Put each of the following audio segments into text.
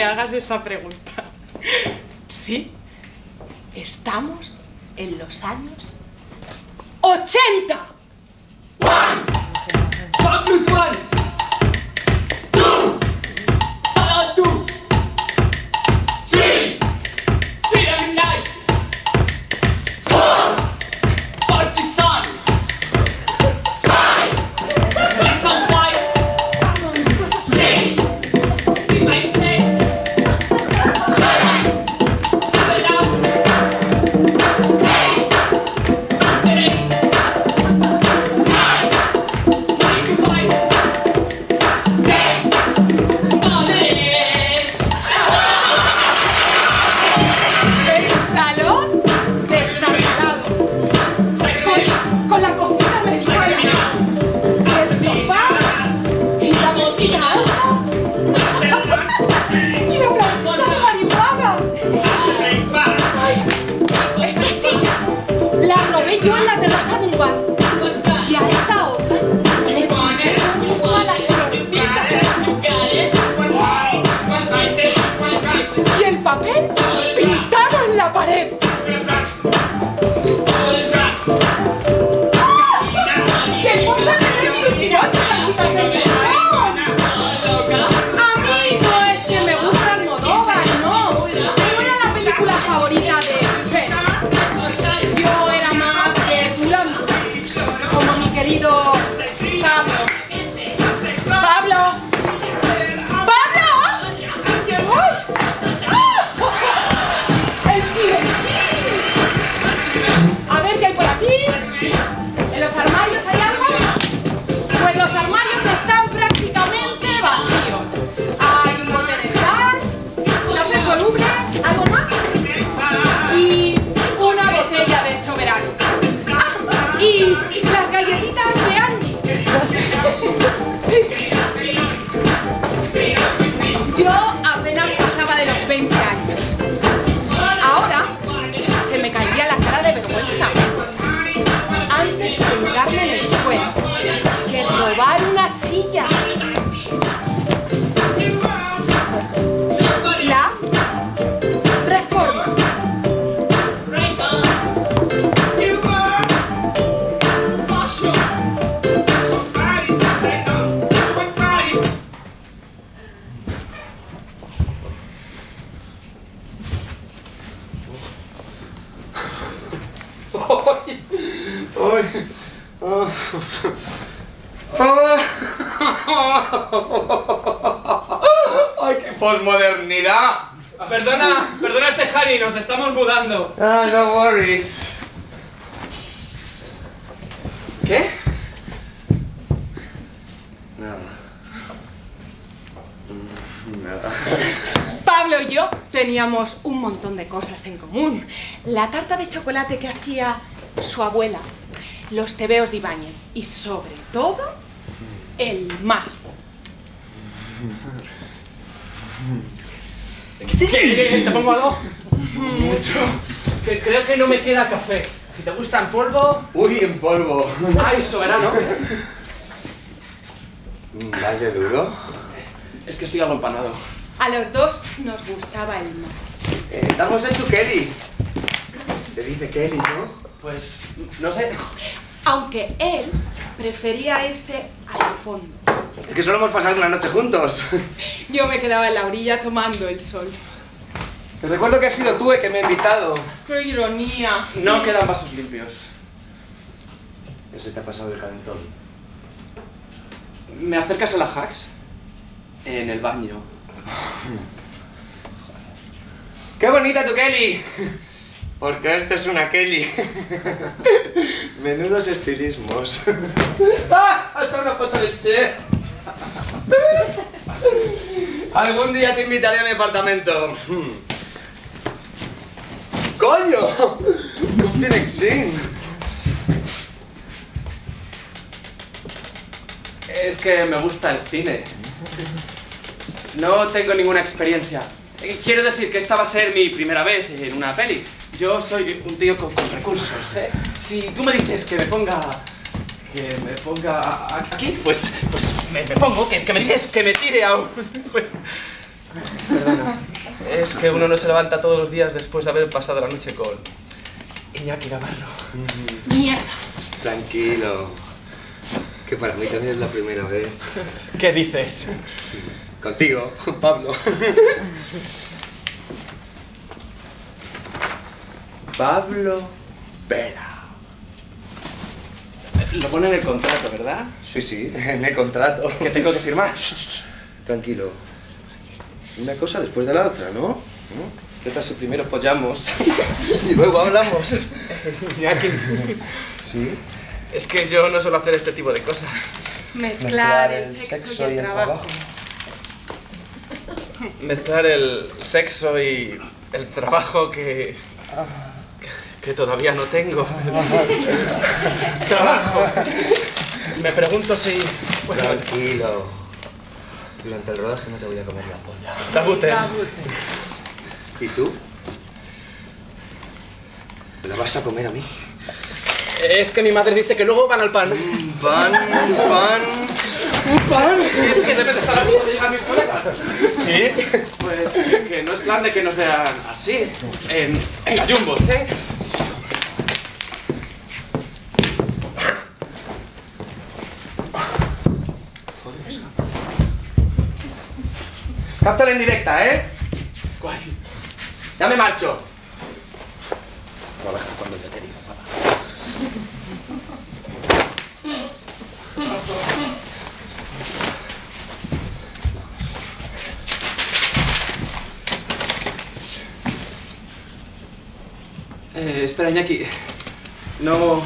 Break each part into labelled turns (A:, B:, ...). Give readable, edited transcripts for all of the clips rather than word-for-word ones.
A: hagas esta pregunta. Sí, estamos en los años 80.
B: 1 + 1 2 Salah 2 3 Freedom Night 4 Farsi Sun 5 Black on White 6 Be My 6 7 Up 8
A: yo en la terraza de un bar y a esta otra le pinté yo misma las florecitas y el papel pintado en la pared. ¡Que el postre de mi lucirote, las chicas del montón! A mí no es que me gusta Almodóvar, no, pero era la película favorita de Fer. Yo era más de Durán, como mi querido Pablo. ¡Pablo! ¡Pablo! ¡El Direxin! A ver qué hay por aquí. ¿En los armarios hay algo? Pues los armarios están prácticamente vacíos. Hay un bote de sal, un café soluble, algo más y una botella de Soberano. ¡Ah! Y las galletitas de Andy. Yo apenas pasaba de los 20 años. Ahora se me caería la cara de vergüenza. Antes sentarme en el suelo que robar unas sillas. La reforma.
C: ¡Ay, qué posmodernidad!
B: Perdona Harry, nos estamos mudando.
C: Ah, no worries.
B: ¿Qué?
C: Nada. Nada.
A: Pablo y yo teníamos un montón de cosas en común. La tarta de chocolate que hacía su abuela, los tebeos de Ibáñez y sobre todo el mar.
B: Sí, ¿te pongo algo?
C: Mucho.
B: Creo que no me queda café. Si te gusta en polvo...
C: Uy, en polvo.
B: ¡Ay, Soberano!
C: ¿Vas de duro?
B: Es que estoy algo empanado.
A: A los dos nos gustaba el mar.
C: Estamos en tu Kelly. Se dice Kelly, ¿no?
B: Pues... no sé.
A: Aunque él prefería irse al fondo.
C: Es que solo hemos pasado una noche juntos.
A: Yo me quedaba en la orilla tomando el sol.
C: Te recuerdo que has sido tú el que me ha invitado.
A: ¡Qué ironía!
B: No quedan vasos limpios.
C: Ya se te ha pasado el calentón.
B: ¿Me acercas a la Hacks? En el baño.
C: ¡Qué bonita tu Kelly! Porque esto es una Kelly. Menudos estilismos. ¡Ah! ¡Hasta una foto del Che! Algún día te invitaré a mi apartamento. ¡Coño! ¡Un Direxin!
B: Es que me gusta el cine. No tengo ninguna experiencia. Quiero decir que esta va a ser mi primera vez en una peli. Yo soy un tío con recursos, ¿eh? Si tú me dices que me ponga aquí, pues me pongo, que me dices que me tire a un... pues... Perdona. Es que uno no se levanta todos los días después de haber pasado la noche con Iñaki Navarro.
A: Mierda.
C: Tranquilo. Que para mí también es la primera vez.
B: ¿Qué dices?
C: Contigo, Pablo. Pablo Vera.
B: Lo pone en el contrato, ¿verdad?
C: Sí, en el contrato.
B: Que tengo que firmar.
C: Tranquilo. Una cosa después de la otra, ¿no? ¿Qué tal si primero follamos y luego hablamos?
B: Iñaki.
C: ¿Sí?
B: Es que yo no suelo hacer este tipo de cosas.
A: Mezclar el sexo y el trabajo.
B: Mezclar el sexo y el trabajo que todavía no tengo. Trabajo. Me pregunto si... Bueno,
C: Tranquilo. Durante el rodaje no te voy a comer la polla.
B: Tabute.
C: ¿Y tú? ¿Me la vas a comer a mí?
B: Es que mi madre dice que luego van al pan.
C: ¿Pan?
B: Es que debe de estar a mí de llegar mis colegas.
C: ¿Sí?
B: Pues que no es plan de que nos vean así, en gallumbos, ¿eh?
C: Cáptala en directa, ¿eh?
B: Guay.
C: Ya me marcho. Trabajas cuando yo te digo, papá.
B: Espera, Iñaki. No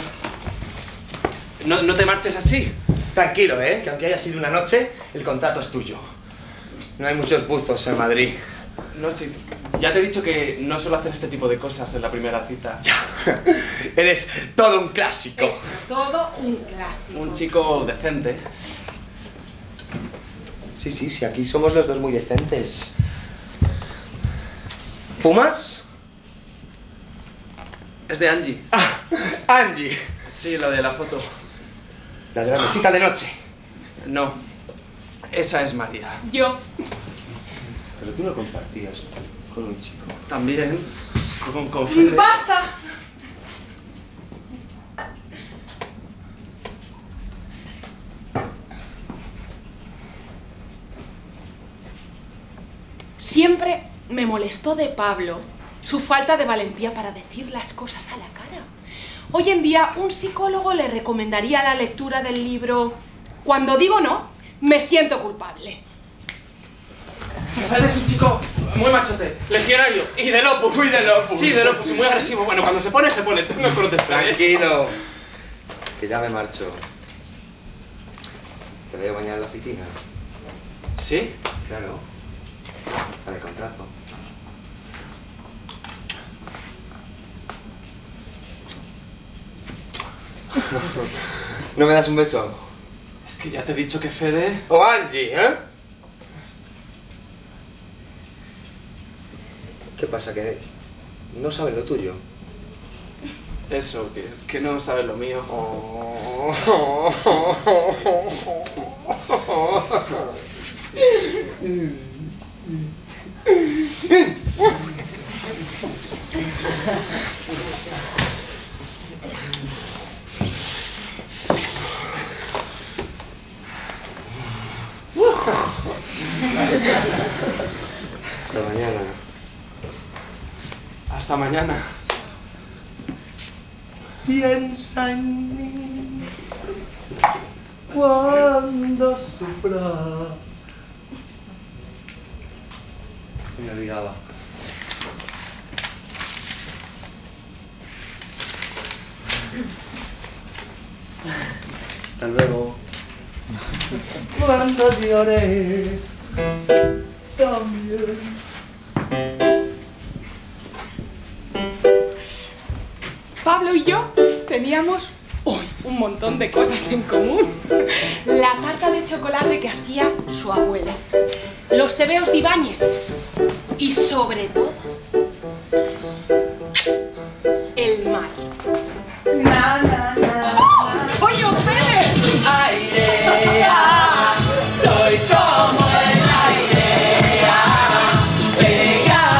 B: te marches así.
C: Tranquilo, ¿eh? Que aunque haya sido una noche, el contrato es tuyo. No hay muchos buzos en Madrid.
B: No, sí. Ya te he dicho que no suelo hacer este tipo de cosas en la primera cita.
C: Ya. Eres todo un clásico.
A: Es todo un clásico.
B: Un chico decente.
C: Sí, aquí somos los dos muy decentes. ¿Fumas?
B: Es de Angie.
C: Ah, Angie.
B: Sí, la de la foto.
C: La de la mesita de noche.
B: No. Esa es María.
A: Yo.
C: Pero tú no compartías con un chico.
B: También. Con Fede.
A: ¡Basta! Siempre me molestó de Pablo su falta de valentía para decir las cosas a la cara. Hoy en día, un psicólogo le recomendaría la lectura del libro Cuando digo no, me siento culpable.
B: Fede es un chico muy machote, legionario y del Opus.
C: Muy del Opus.
B: Sí, del Opus, y muy agresivo. Bueno, cuando se pone, se pone. Tú me conoces,
C: Tranquilo. Que ya me marcho. Te veo mañana en la oficina.
B: ¿Sí?
C: Claro. Para el contrato. ¿No me das un beso?
B: Es que ya te he dicho que Fede...
C: O Angie, ¿eh? ¿Qué pasa? ¿Que no saben lo tuyo?
B: Eso, que es que no sabes lo mío.
C: Hasta mañana.
B: Hasta mañana.
C: Piensa en mí cuando sufras. Se me olvidaba. Hasta luego. Cuando llores también.
A: Pablo y yo teníamos un montón de cosas en común. La tarta de chocolate que hacía su abuela, los tebeos de Ibáñez y sobre todo el mar. ¡Oye, Fede!
D: Aire, soy como el aire, pegado.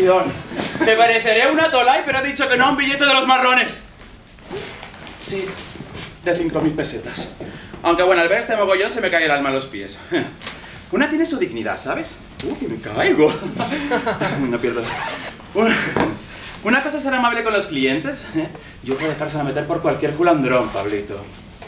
B: atención. Te pareceré una tolai, pero he dicho que no a un billete de los marrones. Sí, de 5.000 pesetas. Aunque bueno, al ver este mogollón se me cae el alma a los pies. Una tiene su dignidad, ¿sabes? Que me caigo. No pierdo. Una cosa es ser amable con los clientes y otra dejársela meter por cualquier culandrón, Pablito.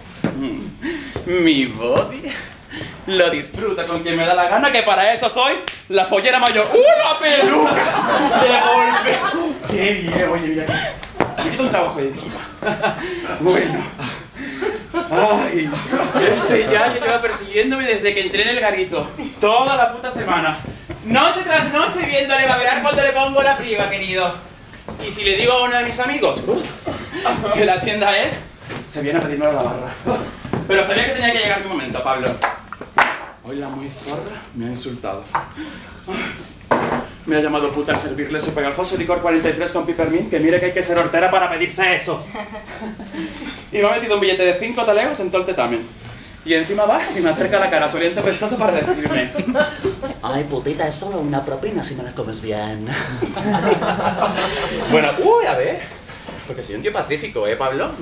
B: Mi body lo disfruta con quien me da la gana, que para eso soy la follera mayor. ¡La peluca! ¡De golpe! ¡Qué bien! Oye, mira, me quito un trabajo de encima. Bueno. Ay, este ya lleva persiguiéndome desde que entré en el garito. Toda la puta semana. Noche tras noche viéndole babear cuando le pongo la priva, querido. Y si le digo a uno de mis amigos que la atienda él, se viene a pedirme a la barra. Pero sabía que tenía que llegar mi momento, Pablo. Hoy la muy zorra me ha insultado. Me ha llamado puta al servirle ese pegajoso licor 43 con pipermint, que mire que hay que ser hortera para pedirse eso. Y me ha metido un billete de 5 talegos en todo el tetamen. Y encima va y me acerca la cara soliente pestosa para decirme:
D: ay, putita, es solo una propina si me la comes bien.
B: Bueno, a ver. Porque soy un tío pacífico, ¿eh, Pablo?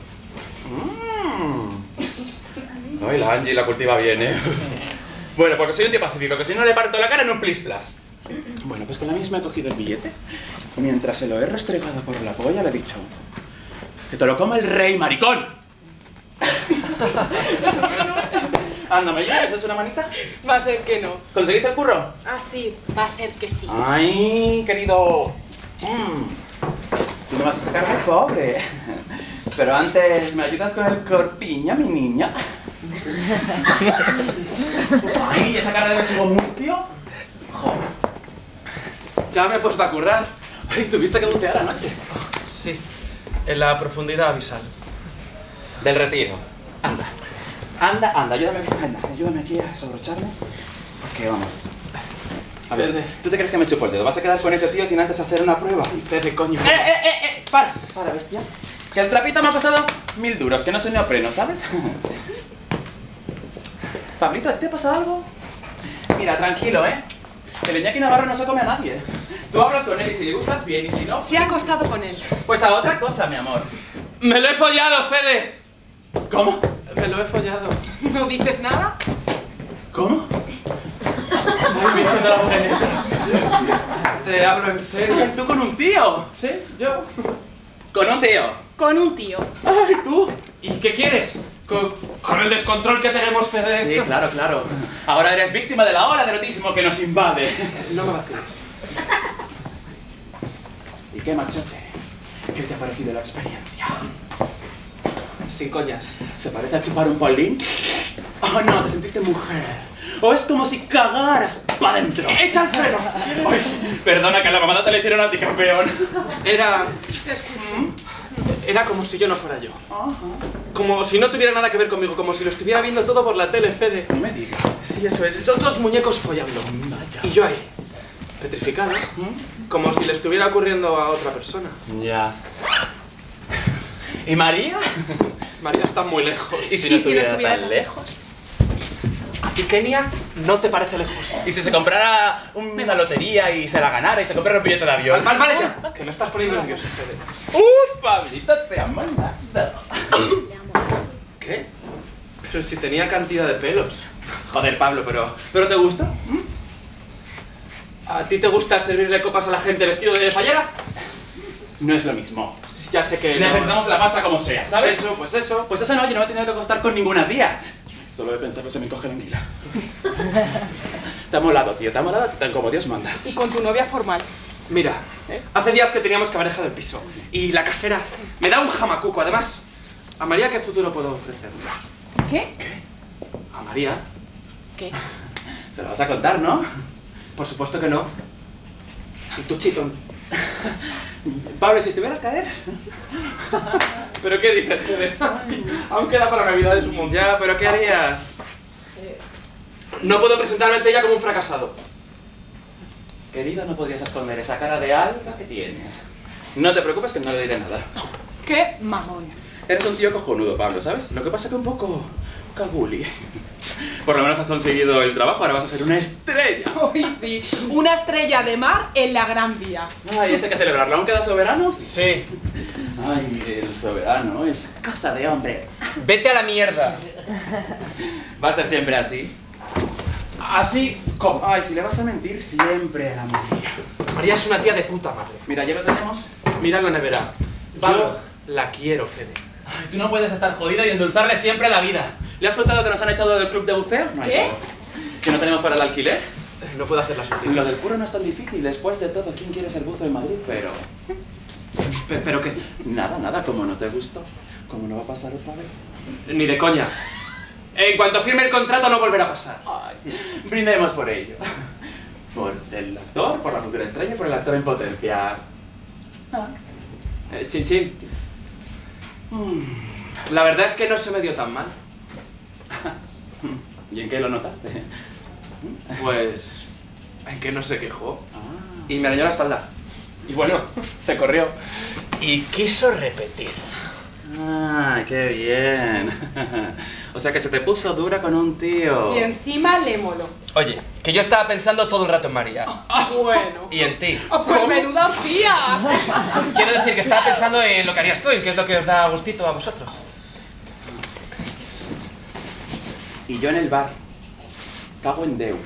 B: Ay, la Angie la cultiva bien, ¿eh? Bueno, porque soy un tío pacífico, que si no le parto la cara en un plis-plas. Bueno, pues con la misma he cogido el billete. Mientras se lo he restregado por la polla, le he dicho: ¡que te lo coma el rey, maricón! Anda, ¿me ayudas? ¿Has hecho una manita?
A: Va a ser que no.
B: ¿Conseguiste el curro?
A: Ah, sí, va a ser que sí.
B: ¡Ay, querido! Tú me vas a sacar muy pobre. Pero antes, ¿me ayudas con el corpiño, mi niña? ¡Ay, esa cara de besugo mustio! ¡Joder!
E: Ya me he puesto a currar.
B: Ay, ¿tuviste que bucear anoche?
E: Sí, en la profundidad abisal.
B: Del Retiro. Anda, ayúdame aquí a desabrocharme. Porque vamos. A ver, ¿tú te crees que me chupo el dedo? ¿Vas a quedar con ese tío sin antes hacer una prueba?
E: Sí, Fede, coño.
B: Para, bestia. Que el trapito me ha costado 1000 duros, que no soy neopreno, ¿sabes? Pablito, ¿a ti te pasa algo? Mira, tranquilo, ¿eh? El Iñaki Navarro no se come a nadie. Tú hablas con él y si le gustas, bien, y si no...
A: Se ha acostado con él.
B: Pues a otra cosa, mi amor.
E: ¡Me lo he follado, Fede!
B: ¿Cómo?
E: Me lo he follado.
A: ¿No dices nada?
B: ¿Cómo? Ay, Virgen de la Moreneta.
E: Te hablo en serio.
B: Ay, ¿tú con un tío?
E: ¿Sí? ¿Yo?
B: ¿Con un tío?
A: Con un tío.
B: Ay, ¿tú?
E: ¿Y qué quieres? Con el descontrol que tenemos, Fede.
B: Sí, claro. Ahora eres víctima de la ola de erotismo que nos invade.
E: No me vaciles.
B: ¿Y qué, machote? ¿Qué te ha parecido la experiencia?
E: Sin coñas.
B: ¿Se parece a chupar un polín? Oh, no, te sentiste mujer. O es como si cagaras para adentro. ¡Echa el freno! Ay, perdona, que la mamada te la hicieron a ti, campeón.
E: Era
A: Te escucho.
E: como si yo no fuera yo. Como si no tuviera nada que ver conmigo, como si lo estuviera viendo todo por la tele, Fede.
B: No me digas.
E: Sí, eso es. Dos muñecos follando.
B: Vaya.
E: Y yo ahí, petrificado, como si le estuviera ocurriendo a otra persona.
B: Ya. ¿Y María?
E: María está muy lejos.
B: ¿Y si no estuviera tan
A: tan
B: lejos?
E: ¿A ti, Kenia, no te parece lejos?
B: ¿Y si se comprara una lotería y se la ganara y se comprara un billete de avión?
E: Vale, ya. Que me estás poniendo nervioso, Fede.
B: Pablito, te amo nada.
E: ¿Qué? Pero si tenía cantidad de pelos.
B: Joder, Pablo, ¿pero te gusta?
E: ¿A ti te gusta servirle copas a la gente vestido de fallera?
B: No es lo mismo.
E: Sí, ya sé que no.
B: Necesitamos la pasta como sea, ¿sabes?
E: Pues eso.
B: Pues esa noche no me he tenido que acostar con ninguna tía. Solo de pensarlo se me coge la anguila. Te ha molado, tío, te ha molado tan como Dios manda.
A: Y con tu novia formal.
E: Mira, hace días que teníamos que haber dejado el piso. Y la casera me da un jamacuco. Además, ¿a María qué futuro puedo ofrecerle?
A: ¿Qué?
E: ¿A María?
A: ¿Qué?
B: Se lo vas a contar, ¿no?
E: Por supuesto que no. Y tú, chitón.
B: Pablo, si estuviera a caer.
E: ¿Pero qué dices, Fede? Aún queda para Navidades un montón.
B: Ya, pero ¿qué harías?
E: No puedo presentarme ante ella como un fracasado.
B: Querido, no podrías esconder esa cara de alga que tienes. No te preocupes que no le diré nada.
A: ¡Qué mamón!
B: Eres un tío cojonudo, Pablo, ¿sabes? Lo que pasa que un poco... cabuli. Por lo menos has conseguido el trabajo, ahora vas a ser una estrella.
A: Uy, sí, una estrella de mar en la Gran Vía.
B: Ay, ese hay que celebrarlo. ¿Aún queda soberanos?
E: Sí.
B: Ay, el soberano es cosa de hombre.
E: Vete a la mierda.
B: ¿Va a ser siempre así?
E: Así como.
B: Ay, si le vas a mentir siempre a la María.
E: María es una tía de puta madre.
B: Mira, ya lo tenemos.
E: Mira en la nevera.
B: Pablo.
E: Yo la quiero, Fede.
B: Ay, tú no puedes estar jodido y endulzarle siempre la vida. ¿Le has contado que nos han echado del club de buceo? No hay
A: ¿Qué?
B: modo. ¿Que no tenemos para el alquiler?
E: No puedo hacer la sufrir.
B: Lo del curro no es tan difícil. Después de todo, ¿quién quiere ser buzo en Madrid? Pero que... Nada, como no te gustó. ¿Cómo no va a pasar otra vez?
E: Ni de coña. En cuanto firme el contrato no volverá a pasar.
B: Ay, brindemos por ello. Por el actor, por la futura estrella, por el actor en potencia.
E: Chin chin. La verdad es que no se me dio tan mal.
B: ¿Y en qué lo notaste?
E: Pues... en que no se quejó.
B: Ah.
E: Y me arañó la espalda.
B: Y bueno, se corrió.
E: Y quiso repetir.
B: ¡Ah, qué bien! O sea que se te puso dura con un tío.
A: Y encima le moló.
E: Oye, que yo estaba pensando todo el rato en María.
A: Bueno.
E: Y en ti.
A: Pues menuda fía.
E: Quiero decir que estaba pensando en lo que harías tú, en qué es lo que os da gustito a vosotros.
B: Y yo en el bar. Cago en Deu.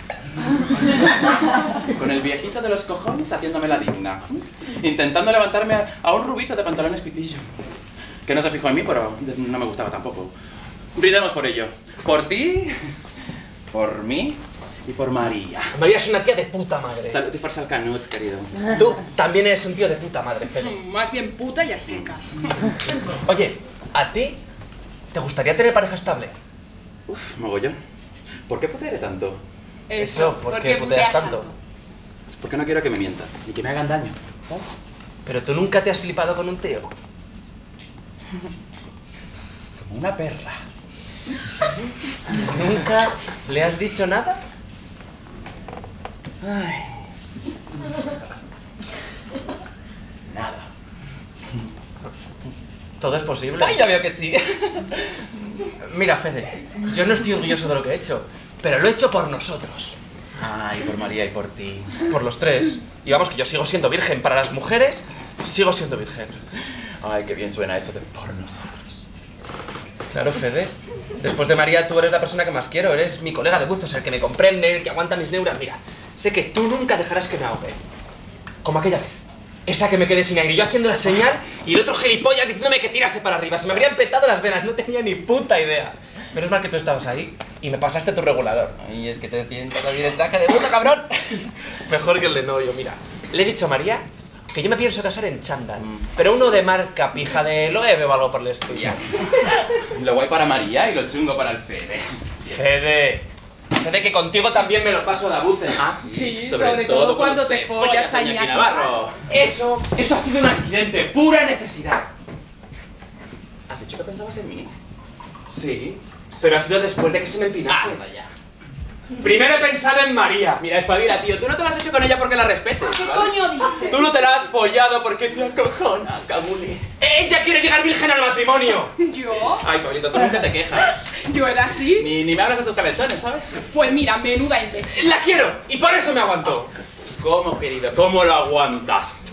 B: Con el viejito de los cojones haciéndome la digna. Intentando levantarme a un rubito de pantalones pitillo. Que no se fijó en mí, pero no me gustaba tampoco. Brindemos por ello. Por ti, por mí y por María.
E: María es una tía de puta madre.
B: Salud y farsa al canut, querido.
E: Tú también eres un tío de puta madre, Fede.
A: Más bien puta y a secas.
E: Oye, ¿a ti te gustaría tener pareja estable?
B: Uf, mogollón. ¿Por qué putearé tanto?
E: Eso, ¿por qué puteas tanto?
B: Porque no quiero que me mientan ni que me hagan daño, ¿sabes?
E: Pero tú nunca te has flipado con un tío.
B: Como una perra.
E: ¿Nunca le has dicho nada?
B: Ay. Nada.
E: ¿Todo es posible?
B: Ay, ya veo que sí.
E: Mira, Fede, yo no estoy orgulloso de lo que he hecho, pero lo he hecho por nosotros.
B: Ay, por María y por ti.
E: Por los tres. Y vamos, que yo sigo siendo virgen. Para las mujeres, sigo siendo virgen.
B: Ay, qué bien suena eso de por nosotros.
E: Claro, Fede. Después de María, tú eres la persona que más quiero. Eres mi colega de buzos, el que me comprende, el que aguanta mis neuras. Mira, sé que tú nunca dejarás que me ahogue. Como aquella vez. Esa que me quedé sin aire, yo haciendo la señal y el otro gilipollas diciéndome que tirase para arriba. Se me habrían petado las venas, no tenía ni puta idea. Menos mal que tú estabas ahí y me pasaste tu regulador. Ay, es que te piensas bien el traje de puta, cabrón. Mejor que el de novio, mira. Le he dicho a María que yo me pienso casar en chándal, pero uno de marca pija de Loewe o algo por el estilo.
B: Lo guay para María y lo chungo para el Fede.
E: Fede, que contigo también me lo paso de abute.
B: Ah,
A: Sí, sobre todo cuando te follas a Iñaki
B: Navarro.
E: Eso ha sido un accidente, pura necesidad.
B: ¿Has dicho que pensabas en mí?
E: Sí, pero ha sido después de que se me empinase.
B: Vaya.
E: Primero he pensado en María.
B: Mira, espabila, tío. Tú no te lo has hecho con ella porque la respetes.
A: ¿Qué
B: ¿vale?
A: coño dices?
B: Tú no te la has follado porque te acojona, Cabuli.
E: ¡Ella quiere llegar virgen al matrimonio!
A: ¿Yo?
B: Ay, Pablito, tú nunca te quejas.
A: ¿Yo era así?
B: Ni me hablas de tus cabezones, ¿sabes?
A: Pues mira, menuda imbécil.
E: ¡La quiero! Y por eso me aguantó.
B: ¿Cómo, querido? ¿Cómo lo aguantas?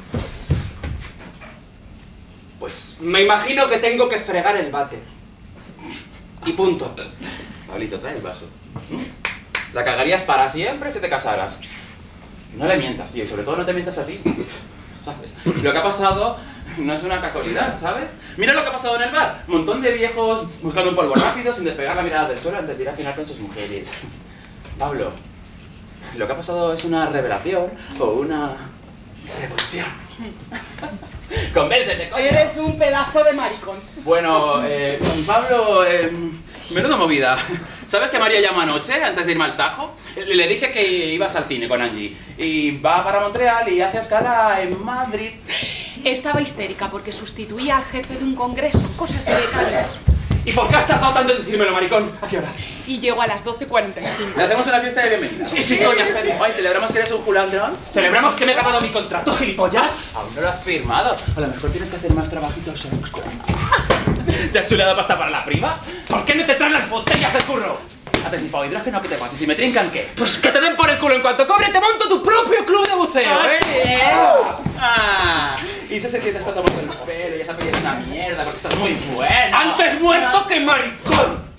E: Pues me imagino que tengo que fregar el váter. Y punto.
B: Pablito, trae el vaso. La cagarías para siempre si te casaras. No le mientas, tío, y sobre todo no te mientas a ti. ¿Sabes? Lo que ha pasado no es una casualidad, ¿sabes? Mira lo que ha pasado en el bar. Un montón de viejos buscando un polvo rápido sin despegar la mirada del suelo antes de ir a cenar con sus mujeres. Pablo, lo que ha pasado es una revelación o una revolución. Convéncete, coño.
A: Eres un pedazo de maricón.
B: Bueno, Pablo, menuda movida. ¿Sabes que María llamó anoche, antes de irme al Tajo? Le dije que ibas al cine con Angie. Y va para Montreal y hace escala en Madrid.
A: Estaba histérica porque sustituía al jefe de un congreso, cosas de becarios.
E: ¿Y por qué has tardado tanto en decírmelo, maricón? ¿A qué hora?
A: Y llegó a las 12:45.
B: Le hacemos una fiesta de bienvenida.
E: ¿Y si coñas, Fede?
B: Ay, celebramos que eres un julandrón.
E: ¿Celebramos que me he ganado mi contrato, gilipollas?
B: Aún no lo has firmado. A lo mejor tienes que hacer más trabajitos extra. ¿Te has chuleado pasta para la prima? ¿Por qué no te traes las botellas del curro? Haces mi hidrógeno, ¿qué te pasa? ¿Y si me trincan qué?
E: Pues que te den por el culo. En cuanto cobre, te monto tu propio club de buceo,
B: Y ese es el que te está tomando el pelo y esa peli es una mierda porque estás muy bueno.
E: ¡Antes muerto que maricón!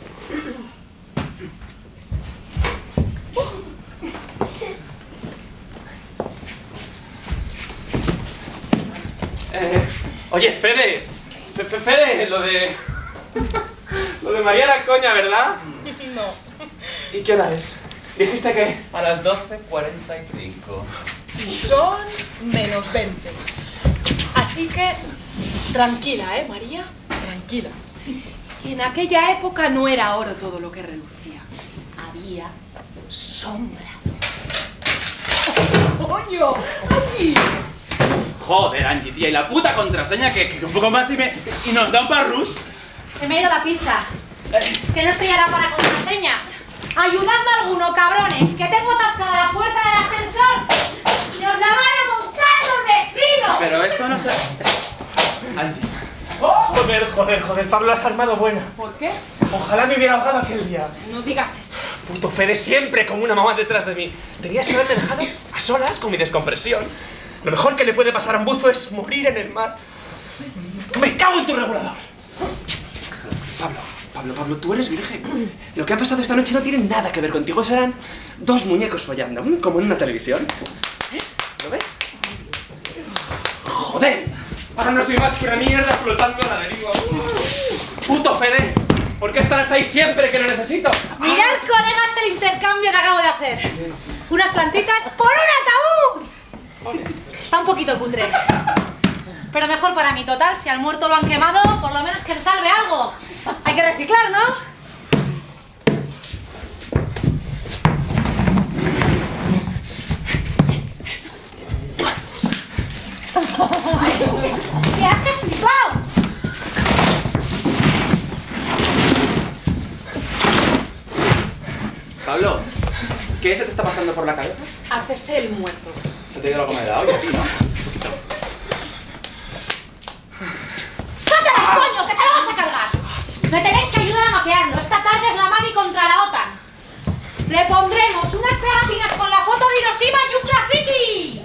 E: Oye, Fede. Fede, lo de María era coña, ¿verdad?
A: No.
E: ¿Y qué hora es? Dijiste que...
B: A las 12:45.
A: Y son -20. Así que, tranquila, María, tranquila. En aquella época no era oro todo lo que relucía. Había sombras. ¡Coño! ¡Aquí!
B: Joder, Angie, tía, y la puta contraseña que un poco más y nos da un parrus.
F: Se me ha ido la pinza. Es que no estoy ahora para contraseñas. Ayudadme alguno, cabrones, que tengo atascada la puerta del ascensor y nos la van a montar los vecinos.
B: Pero esto no se... Angie.
E: Joder, Pablo, has armado buena.
A: ¿Por qué?
E: Ojalá me hubiera ahogado aquel día.
A: No digas eso.
E: Puto Fede siempre como una mamá detrás de mí. Tenías que haberme dejado a solas con mi descompresión. Lo mejor que le puede pasar a un buzo es morir en el mar. ¡Me cago en tu regulador! Pablo, tú eres virgen. Lo que ha pasado esta noche no tiene nada que ver contigo. Serán dos muñecos follando, como en una televisión. ¿Lo ves? ¡Joder! Ahora no soy más que una mierda flotando a la deriva. ¡Puto Fede! ¿Por qué estarás ahí siempre que lo necesito?
F: Mirad, colegas, el intercambio que acabo de hacer. Unas plantitas por un ataúd. Está un poquito cutre. Pero mejor para mí, total, si al muerto lo han quemado, por lo menos que se salve algo. Hay que reciclar, ¿no? ¿Qué haces, flipao?
B: Pablo, ¿qué se te está pasando por la cabeza?
A: Haces el muerto.
B: Se te ha ido la comida de la olla, tío.
F: ¡Sátela, coño, que te lo vas a cargar! Me tenéis que ayudar a maquearlo. Esta tarde es la Mani contra la OTAN. Le pondremos unas pegatinas con la foto de Hiroshima y un graffiti.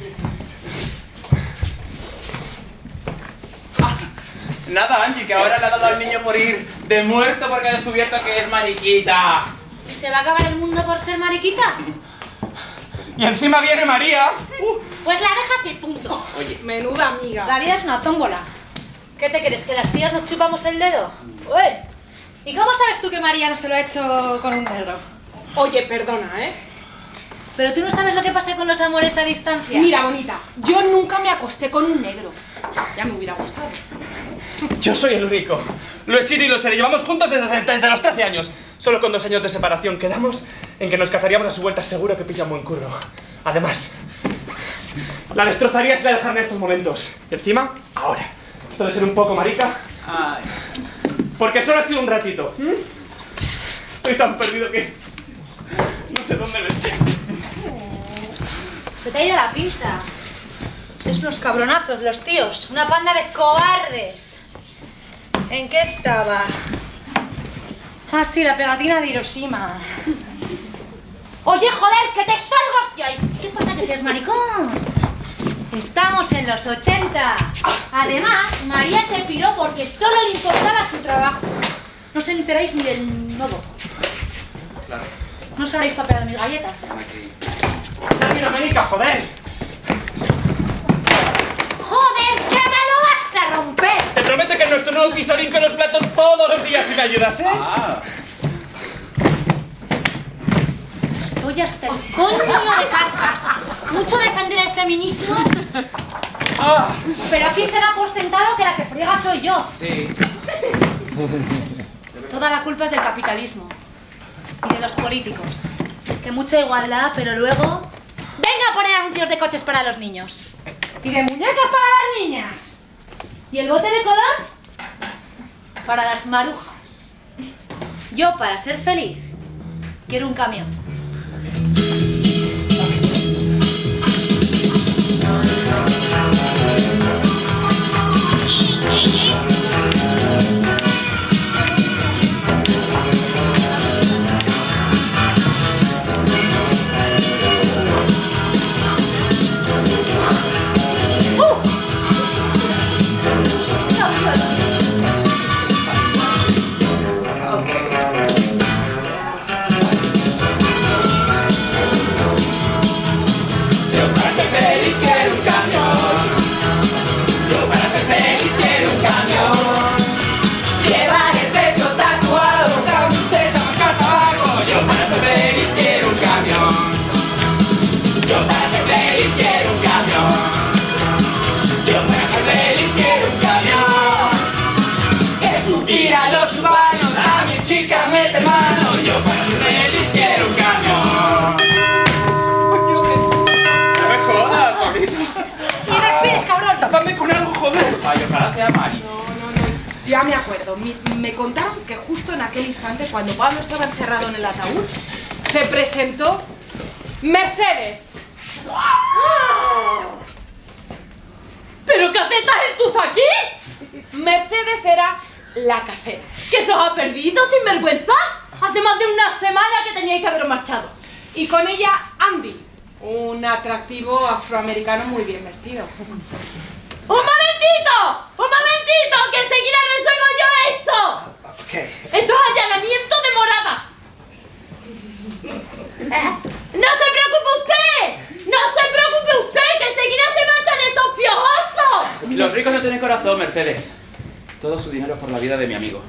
B: Nada, Angie, que ahora le ha dado al niño por ir de muerto porque ha descubierto que es mariquita.
F: ¿Se va a acabar el mundo por ser mariquita?
E: Y encima viene María.
F: Pues la dejas y punto.
A: Oye, menuda amiga.
F: La vida es una tómbola. ¿Qué te crees, que las tías nos chupamos el dedo? Uy. ¿Y cómo sabes tú que María no se lo ha hecho con un negro?
A: Oye, perdona,
F: Pero tú no sabes lo que pasa con los amores a distancia.
A: Mira, bonita, yo nunca me acosté con un negro. Ya me hubiera gustado.
E: Yo soy el único. Lo he sido y lo seré. Llevamos juntos desde los 13 años. Solo con 2 años de separación quedamos en que nos casaríamos a su vuelta. Seguro que pilla un buen curro. Además, la destrozaría si la dejaran en estos momentos. Y encima, ahora. Esto de ser un poco marica.
B: Ay.
E: Porque solo ha sido un ratito. Estoy tan perdido que no sé dónde me estoy.
F: Se te ha ido la pinza. Sois unos cabronazos los tíos. Una panda de cobardes. ¿En qué estaba? Ah, sí, la pegatina de Hiroshima. Oye, joder, que te salgas de ahí. ¿Qué pasa, que seas maricón? Estamos en los 80. Además, María se piró porque solo le importaba su trabajo. No os enteráis ni del nodo.
B: Claro.
F: No os habréis papeado mis galletas.
E: ¡Sal de América, joder!
F: ¡Joder, que me lo vas a romper!
E: Te prometo que en nuestro nuevo piso limpio los platos todos los días si me ayudas, ¿eh?
B: Ah.
F: Estoy hasta el coño de carcas. Mucho defender el feminismo. Pero aquí se da por sentado que la que friega soy yo.
B: Sí.
F: Toda la culpa es del capitalismo. Y de los políticos. Que mucha igualdad, pero luego... ¡Venga a poner anuncios de coches para los niños! ¡Y de muñecas para las niñas! ¿Y el bote de color? Para las marujas. Yo, para ser feliz, quiero un camión.
B: billete malo, yo para ser feliz quiero un camión. No me jodas, Pablito.
F: ¡Y respires, cabrón!
B: Tápame con algo, joder. Ay, ojalá sea Mari.
A: No. Ya me acuerdo. Me contaron que justo en aquel instante, cuando Pablo estaba encerrado en el ataúd, se presentó Mercedes.
G: ¿Pero qué hace esta gentuza aquí?
A: Mercedes era la casera.
G: ¿Que se os ha perdido, sinvergüenza? Hace más de una semana que teníais que haberos marchado.
A: Y con ella Andy, un atractivo afroamericano muy bien vestido.
G: ¡Un momentito! ¡Un momentito! ¡Que enseguida resuelvo yo esto! ¡Esto es allanamiento de morada! ¡No se preocupe usted! ¡No se preocupe usted! ¡Que enseguida se marchan estos piojosos!
B: Los ricos no tienen corazón, Mercedes. Todo su dinero por la vida de mi amigo.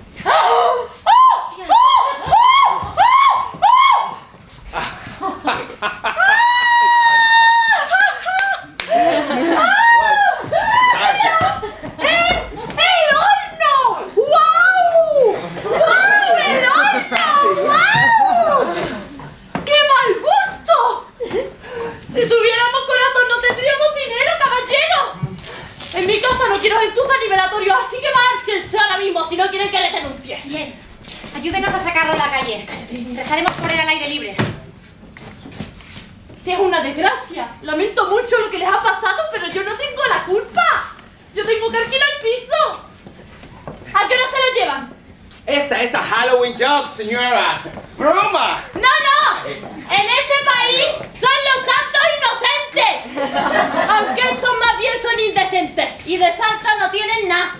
G: Si tuviéramos corazón no tendríamos dinero, caballero. En mi casa no quiero gentuza ni velatorio, así que márchense ahora mismo si no quieren que les denuncie.
F: Bien, ayúdenos a sacarlo a la calle. Rezaremos por él al aire libre.
G: Si es una desgracia. Lamento mucho lo que les ha pasado, pero yo no tengo la culpa. Yo tengo que alquilar el piso. ¿A qué hora se lo llevan?
C: Esta es a Halloween job, señora. ¡Broma!
G: ¡No, no! En este país son los santos inocentes. Aunque estos más bien son indecentes. Y de santos no tienen nada.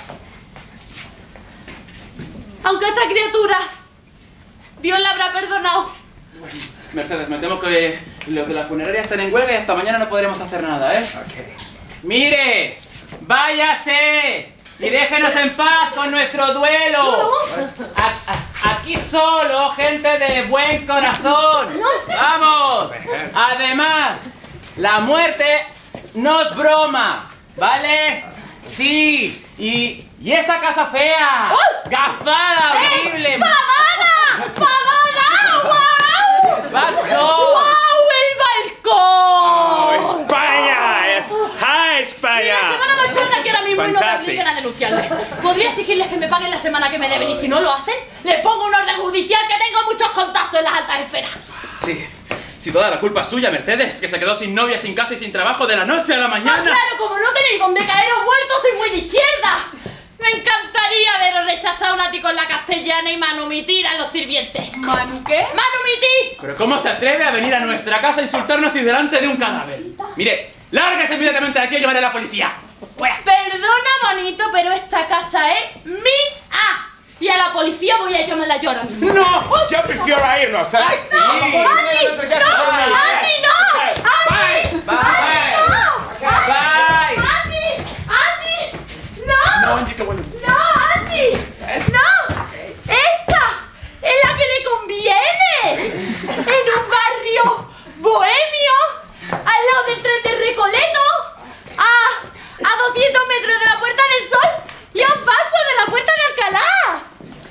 G: Aunque esta criatura, Dios la habrá perdonado.
B: Mercedes, me temo que los de la funeraria están en huelga y hasta mañana no podremos hacer nada, ¿eh? ¡Mire! ¡Váyase! Y déjenos en paz con nuestro duelo. Aquí solo gente de buen corazón. ¡Vamos! Además, la muerte no es broma, ¿vale? Sí, y esa casa fea, gafada, horrible.
G: ¡Pavada! ¡Pavada! ¡Guau!
B: ¡That's all!
G: ¡Guau! ¡El balcón!
H: ¡España! ¡Es ¡Ah, España!
G: Se van a marchar de aquí ahora mismo y no me
H: Fantastic.
G: obliguen a denunciarles. Podría exigirles que me paguen la semana que me deben y si no lo hacen, les pongo un orden judicial que tengo muchos contactos en las altas esferas.
B: Sí, si toda la culpa es suya, Mercedes, que se quedó sin novia, sin casa y sin trabajo de la noche a la
G: Ah,
B: mañana.
G: claro, como no tenéis donde caeros muertos, soy muy de izquierda. Me encantaría haberos rechazado un ático en la Castellana y manumitir a los sirvientes.
A: ¿Manu qué?
G: ¡Manumitir!
B: Pero ¿cómo se atreve a venir a nuestra casa a insultarnos y delante de un cadáver? Mire, lárguese inmediatamente de aquí o llamaré a la policía.
G: Pues perdona, bonito, pero esta casa es mía. Y a la policía voy a llamarla yo ahora mismo.
H: ¡No! Yo prefiero irnos, ¿sabes?
B: Sí.
G: ¡Andy! ¡No! ¡Andy, no! ¡Andy!
B: Bye. Bye.
G: ¡Andy! ¡Andy! ¡No!
B: No, Angie, qué bueno.
G: ¡No, Andy! ¡No! ¡Esta es la que le conviene! En un barrio bohemio, al lado del tren de Recoleto, a 200 metros de la Puerta del Sol y a un paso de la Puerta de Alcalá.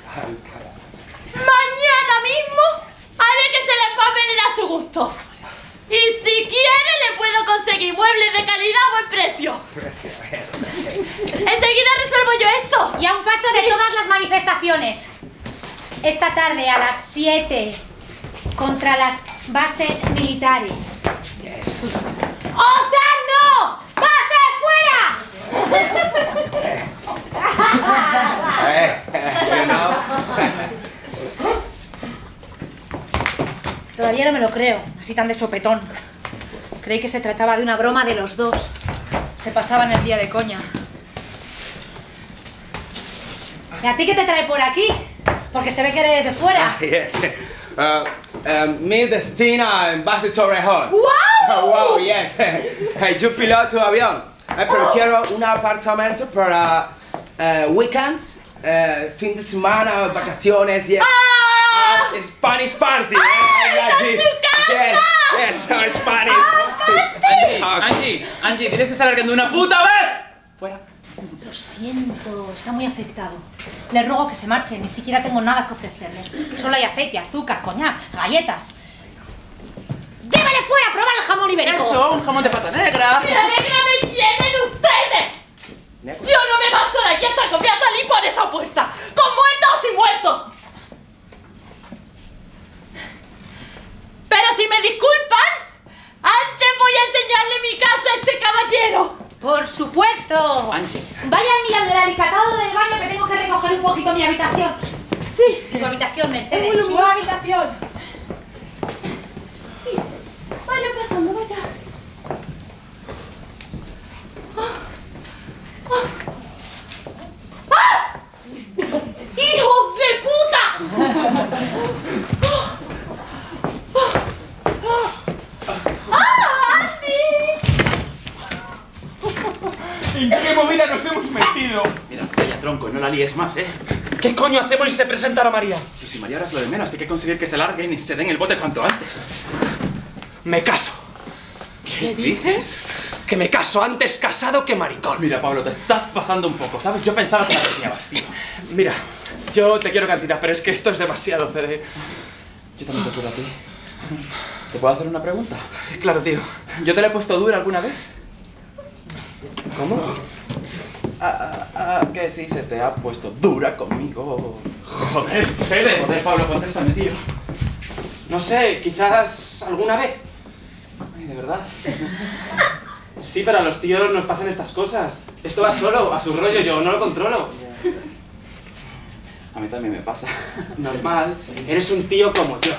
G: Mañana mismo haré que se le papelen a su gusto. Y si quiere le puedo conseguir muebles de calidad a buen precio. Enseguida resuelvo yo esto.
F: Y a un paso de todas las manifestaciones. Esta tarde a las 7 contra las bases militares.
G: ¡OTAN no! ¡Bases fuera!
F: Todavía no me lo creo, así tan de sopetón. Creí que se trataba de una broma de los dos. Se pasaban el día de coña. ¿Y a ti qué te trae por aquí? Porque se ve que eres de fuera.
C: Yes. Mi destino en base Torrejón.
G: ¡Wow!
C: Wow, yes. Yo piloto avión. Pero quiero un apartamento para weekends, fin de semana, vacaciones, yes. Spanish party. I like this. Yes, yes, our Spanish.
B: Angie, diles que se larguen de una puta vez. Fuera.
F: Lo siento, está muy afectado. Le ruego que se marche, ni siquiera tengo nada que ofrecerles. Solo hay aceite, azúcar, coñac, galletas. ¡Llévale fuera a probar el jamón ibérico!
B: Eso, un jamón de pata negra.
G: ¡Qué alegre me tienen ustedes! Yo no me marcho de aquí hasta que voy a salir por esa puerta, con muertos o sin muertos. Pero si me disculpan, antes voy a enseñarle mi casa a este caballero.
F: ¡Por supuesto!
B: Angie.
F: Vayan mirando el alicatado del baño que tengo que recoger un poquito mi habitación.
G: Sí.
F: Su habitación, Mercedes,
G: Es muy
F: su
G: luminosa.
F: habitación.
G: Sí. Vaya pasando, vaya. ¡Ah! ¡Hijos de puta! ¡Ah, Andy!
B: ¿En qué movida nos hemos metido? Mira, vaya tronco, no la líes más, ¿eh?
E: ¿Qué coño hacemos si se presenta la María?
B: Y si María ahora es lo de menos, que hay que conseguir que se larguen y se den el bote cuanto antes.
E: Me caso.
B: ¿Qué dices?
E: Que me caso, antes casado que maricón.
B: Mira, Pablo, te estás pasando un poco, ¿sabes? Yo pensaba que la apreciabas, tío.
E: Mira, yo te quiero cantidad, pero es que esto es demasiado, Fede.
B: Yo también te quiero a ti. ¿Te puedo hacer una pregunta?
E: Claro, tío.
B: ¿Yo te la he puesto dura alguna vez?
E: ¿Cómo?
B: Que sí se te ha puesto dura conmigo.
E: Joder, Fede.
B: Joder, Pablo, contéstame, tío.
E: No sé, quizás alguna vez.
B: Ay, ¿de verdad?
E: Sí, pero a los tíos nos pasan estas cosas. Esto va solo, a su rollo, yo no lo controlo.
B: A mí también me pasa.
E: Normal, eres un tío como yo.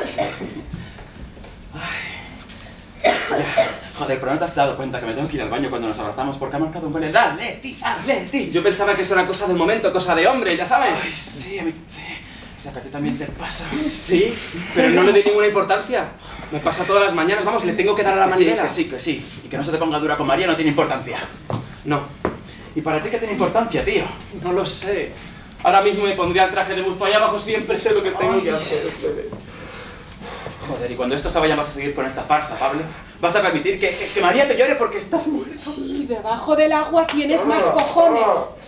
B: Joder, pero no te has dado cuenta que me tengo que ir al baño cuando nos abrazamos porque ha marcado un gol. ¡Dale, tío! ¡Dale, tío!
E: Yo pensaba que eso era cosa del momento, cosa de hombre, ya sabes.
B: Ay, sí, a mí sí. O sea, que a ti también te pasa.
E: Sí, pero no le doy ninguna importancia. Me pasa todas las mañanas, vamos, le tengo que dar a la
B: Que sí,
E: manivela.
B: que sí, que sí. Y que no se te ponga dura con María no tiene importancia.
E: No,
B: ¿Y para ti qué tiene importancia, tío?
E: no lo sé. Ahora mismo me pondría el traje de buzo ahí abajo, siempre sé lo que tengo que hacer.
B: Joder, y cuando esto se vaya vas a seguir con esta farsa, Pablo. ¿Vas a permitir que María te llore porque estás muerto?
A: Y debajo del agua tienes más cojones.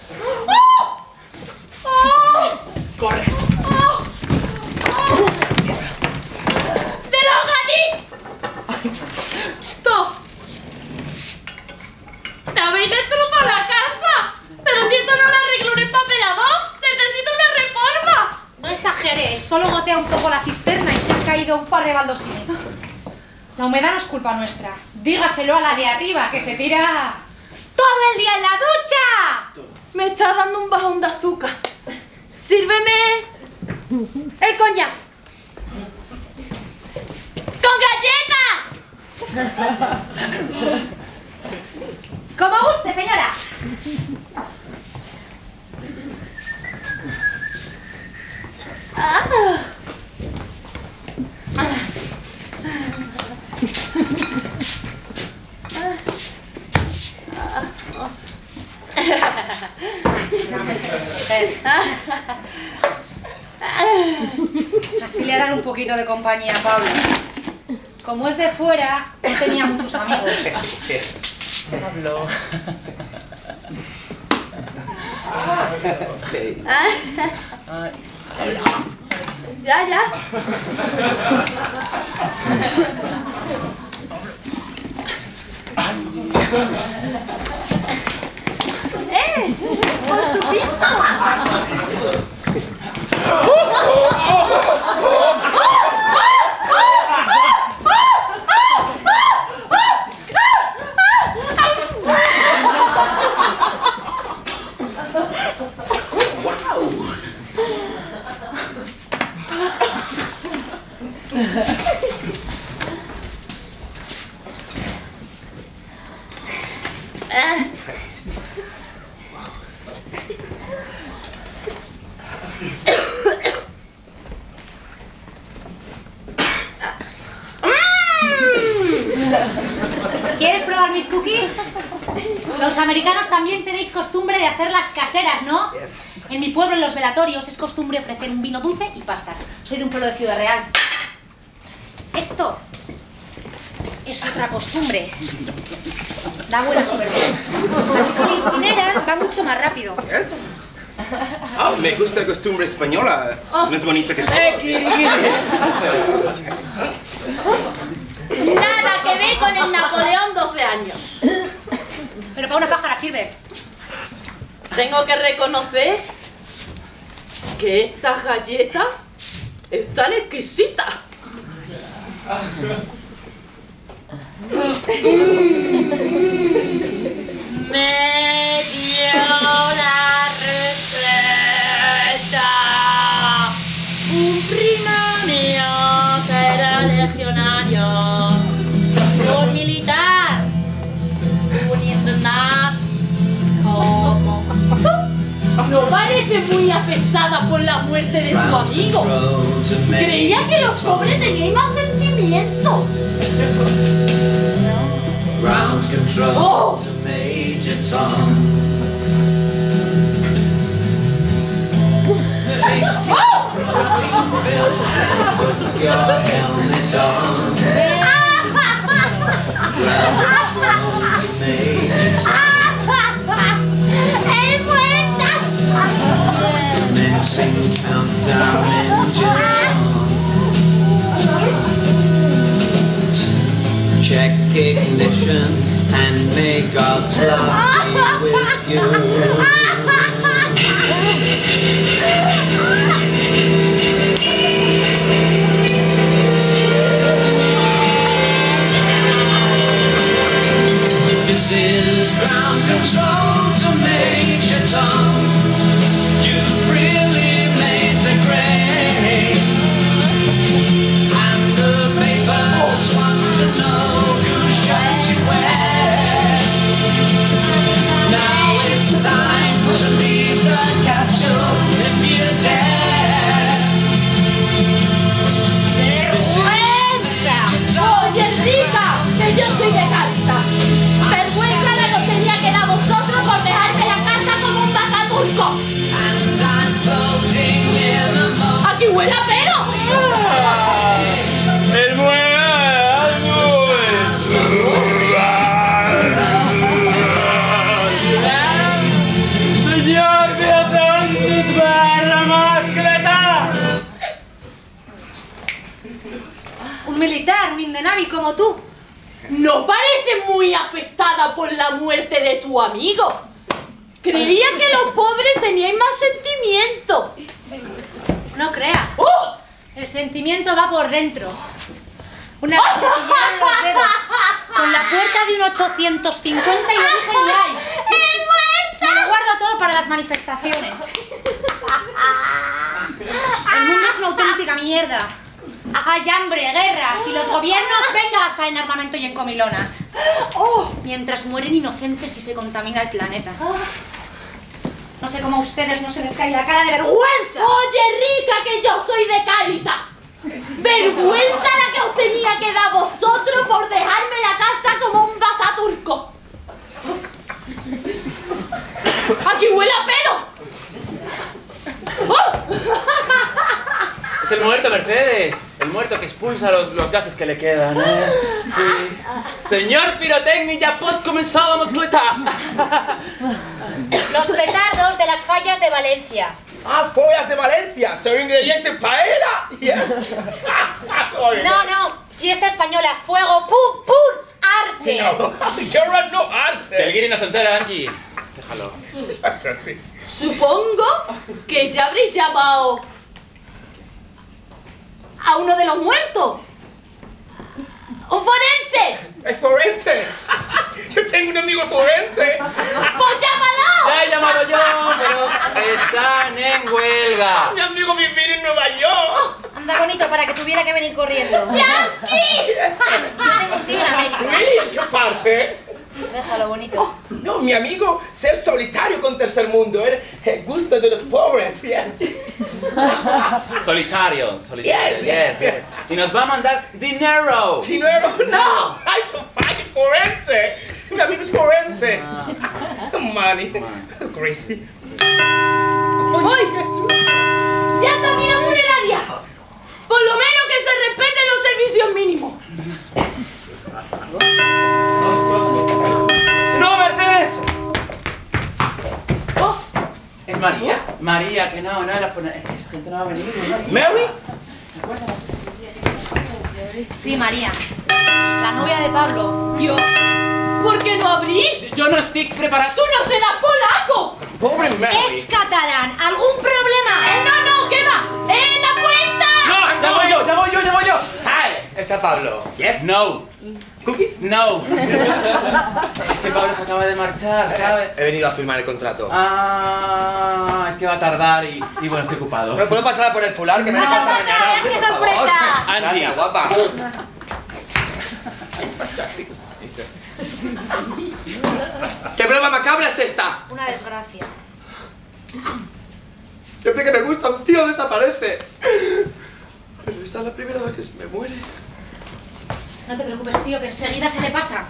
B: ¡Corre!
G: ¡Drogadicto! ¡Me habéis destrozado la casa! ¡Pero si esto no lo arreglo un empapelador! ¡Necesito una reforma!
F: No exageres, solo gotea un poco la cisterna y se han caído un par de baldosines. La humedad no es culpa nuestra. Dígaselo a la de arriba, que se tira
G: ¡Todo el día en la ducha! Me está dando un bajón de azúcar. Sírveme el coñac. ¡Con galletas!
F: como guste, señora. Así le harán un poquito de compañía a Pablo. Como es de fuera, no tenía muchos amigos.
E: Pablo.
G: Ya, ya. ¡Por tu piso!
F: ¿Quieres probar mis cookies? Los americanos también tenéis costumbre de hacerlas caseras, ¿no?
C: Yes.
F: En mi pueblo, en los velatorios, es costumbre ofrecer un vino dulce y pastas. Soy de un pueblo de Ciudad Real. Esto es otra costumbre. Da buena suerte. Así se le incineran, va mucho más rápido.
C: ¿Es? Ah, me gusta la costumbre española. No es bonita que todo.
G: Nada que ver con el Napoleón 12 años.
F: Pero para una pájara sirve.
G: Tengo que reconocer que estas galletas están exquisitas. Me dio la receta un primo mío que era legionario, un militar, poniendo nada como tú. No parece muy afectada por la muerte de tu amigo. Creía que los pobres tenían más sentimiento.
I: Ground control to Major Tom. Take protein pills and put your helmet on. Ground control to Major Tom.
G: ¡Es buena!
I: Commencing countdown engine on. Check ignition and may God's love be with you. This is ground control to Major Tom. You've really made the grade, and the papers want to know whose shirt you wear. Now it's time to leave the capsule if you dare.
G: ¡Vergüenza! Oye, rica, que yo soy de Calta. Vergüenza la que os tenía que dar vosotros por dejarme la casa como un bazaturco.
I: And I'm floating near the moon.
G: ¡Aquí huele a pelo!
B: El Señor, Beatriz, la mascleta.
F: Un militar, un indenavi como tú.
G: No parece muy afectada por la muerte de tu amigo. Creía que los pobres tenían más sentimiento.
F: No creas.
G: ¡Oh!
F: El sentimiento va por dentro. Una vez me pillaron los dedos con la puerta de un 850 y lo dije genial. Me lo guardo todo para las manifestaciones. El mundo es una auténtica mierda. Hay hambre, guerras y los gobiernos vengan hasta en armamento y en comilonas. Mientras mueren inocentes y se contamina el planeta. No sé cómo a ustedes no se les cae la cara de vergüenza.
G: Oye, rica, que yo soy de Calita. Vergüenza la que os tenía que dar vosotros por dejarme la casa como un bazaturco. Aquí huele a pelo.
B: Es el muerto, Mercedes. El muerto que expulsa los gases que le quedan. Sí. Señor pirotecnia, ya pot comenzar la mascleta.
F: Los petardos de las fallas de Valencia.
C: Ah, follas de Valencia. Soy ingrediente paella. Yes.
F: No, fiesta española, fuego, pum, pum, arte.
C: No, you're no arte.
B: Que el guiri no se entera, Angie. Déjalo.
G: Supongo que ya habréis llamado a uno de los muertos. ¡Un forense!
C: ¡Es forense! Yo tengo un amigo forense.
G: ¡Pues llámalo!
B: La he llamado yo, pero están en huelga.
C: Mi amigo vivir en Nueva York.
F: Anda bonito para que tuviera que venir corriendo.
G: ¡Yankee!
F: Yo tengo un tío en América.
C: ¿En qué parte?
F: Déjalo bonito.
C: No, mi amigo, ser solitario con tercer mundo, el gusto de los pobres, yes.
B: Solitario.
C: Yes.
B: Y nos va a mandar dinero.
C: Dinero, no, I soy fucking forense. Mi amigo es forense. Money. Crazy.
G: ¡Ay! ¡Ya está aquí la funeraria! Por lo menos que se respeten los servicios mínimos.
B: María, que no era por... Es que esa gente no va a venir, ¿no?
C: ¿Mary?
B: ¿Se acuerdan?
F: Sí, María. La novia de Pablo.
G: Yo, ¿por qué no abrí?
B: Yo no estic preparat.
G: ¡Tú no serás polaco!
C: Pobre Mary.
F: Es catalán. ¿Algún problema?
G: No, ¿qué va? ¡En la puerta!
B: ¡No! ¡Ya voy yo! ¡Hi!
C: Está Pablo.
B: Yes, no.
C: ¿Cookies?
B: No. Es que Pablo se acaba de marchar, ¿sabes?
C: He venido a firmar el contrato.
B: Ah, es que va a tardar y bueno, estoy ocupado.
C: ¿No puedo pasar a por el fular que me
F: ¡Pasa,
C: falta
F: pasa!
C: mañana?
F: ¡Es que
C: Por favor.
F: sorpresa!
B: Angie.
C: Gracias, guapa. ¿Qué broma macabra es esta?
F: Una desgracia.
C: Siempre que me gusta un tío desaparece. Pero esta es la primera vez que se me muere.
F: No te preocupes, tío, que enseguida se le pasa.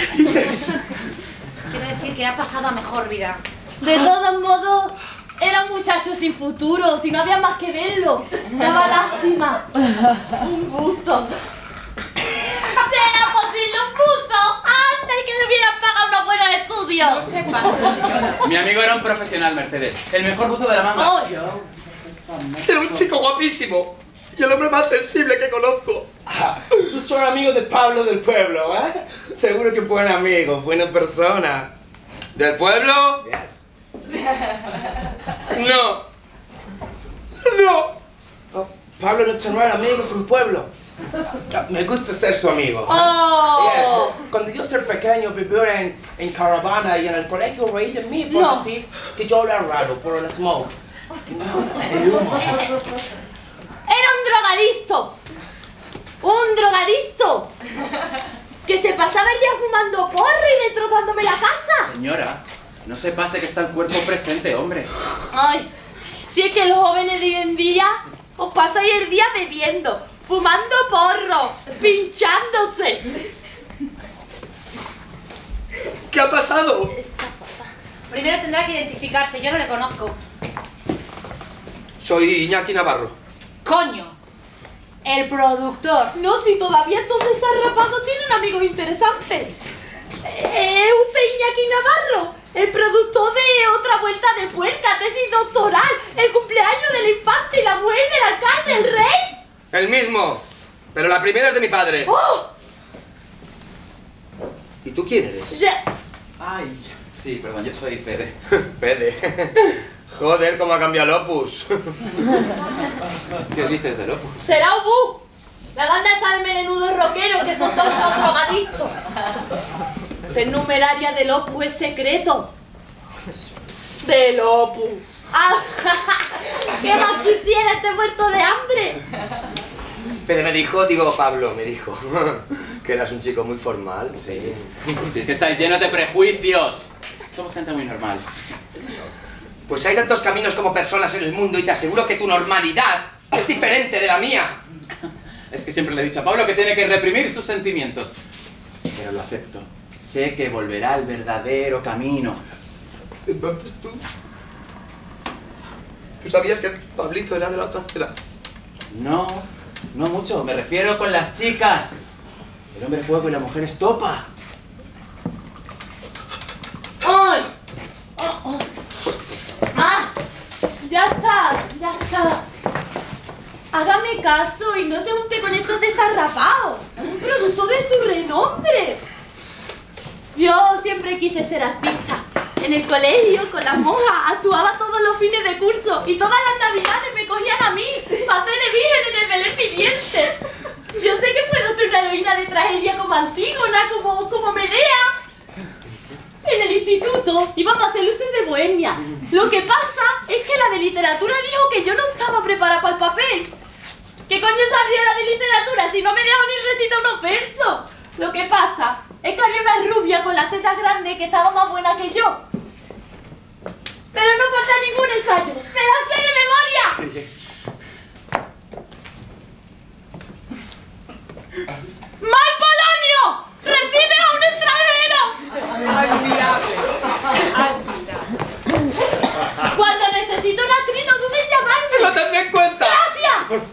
F: Quiero decir que ha pasado a mejor vida.
G: De todos modos, era un muchacho sin futuro, si no había más que verlo. Daba lástima. Un buzo. ¿Será posible un buzo? ¡Antes que le hubieran pagado unos buenos estudios! No se pasa, señora.
B: Mi amigo era un profesional, Mercedes. El mejor buzo de la manga.
G: Oh,
C: Era un chico guapísimo. Y el hombre más sensible que conozco. Tú sos amigo de Pablo del pueblo, ¿eh? Seguro que buen amigo, buena persona. ¿Del pueblo? Yes. No. No. Oh, Pablo nuestro no era amigo, es un pueblo. Me gusta ser su amigo.
G: Oh.
C: Yes. Cuando yo ser pequeño vivía en caravana y en el colegio reí de mí por
G: No.
C: decir que yo era raro por el smoke. El humo.
G: Era un drogadicto. Un drogadicto. Que se pasaba el día fumando porro y destrozándome la casa.
B: Señora, no se pase que está el cuerpo presente, hombre.
G: Ay, si es que los jóvenes de hoy en día os pasáis el día bebiendo, fumando porro, pinchándose.
C: ¿Qué ha pasado?
F: Primero tendrá que identificarse, yo no le conozco.
C: Soy Iñaki Navarro.
F: ¡Coño! El productor.
G: No, si todavía estos desarrapados tienen amigos interesantes. ¿Es usted Iñaki Navarro? El productor de Otra Vuelta de Puerca, tesis doctoral, el cumpleaños del infante y la mujer del alcalde, el rey.
C: El mismo. Pero la primera es de mi padre.
G: ¡Oh!
C: ¿Y tú quién eres?
B: Ay, sí, perdón, yo soy Fede.
C: Fede. Joder, cómo ha cambiado el Opus.
B: ¿Qué dices del Opus?
G: Será Ubu. La banda está de melenudos rockeros que son todos unos drogadictos. Ser numeraria del Opus es secreto. Del Opus. Ah, ¿qué más quisiera? Estoy muerto de hambre.
C: Fede me dijo, Pablo me dijo, que eras un chico muy formal.
B: Sí. Si es que estáis llenos de prejuicios. Somos gente muy normal.
C: Pues hay tantos caminos como personas en el mundo y te aseguro que tu normalidad es diferente de la mía.
B: Es que siempre le he dicho a Pablo que tiene que reprimir sus sentimientos. Pero lo acepto. Sé que volverá al verdadero camino.
C: Entonces tú sabías que Pablito era de la otra acera.
B: No, no mucho. Me refiero con las chicas. El hombre es fuego y la mujer es topa.
G: ¡Ay! Oh, oh. ¡Ah! Ya está. Hágame caso y no se junte con estos desarrapados. Un producto de su renombre. Yo siempre quise ser artista. En el colegio, con las monjas, actuaba todos los fines de curso y todas las navidades me cogían a mí para hacer de virgen en el Belén viviente. Yo sé que puedo ser una heroína de tragedia como Antígona, como Medea. En el instituto íbamos a hacer luces de Bohemia. Lo que pasa es que la de literatura dijo que yo no estaba preparada para el papel. ¿Qué coño sabría la de literatura si no me dejó ni recitar unos versos? Lo que pasa es que había una rubia con las tetas grandes que estaba más buena que yo. Pero no falta ningún ensayo. ¡Me la sé de memoria! ¡Mal Polonio! ¡Recibe a un extranjero! Admirable. Cuando necesito una actriz, no dudes en llamarme.
C: ¡Lo tendré en cuenta!
G: ¡Gracias!
C: Por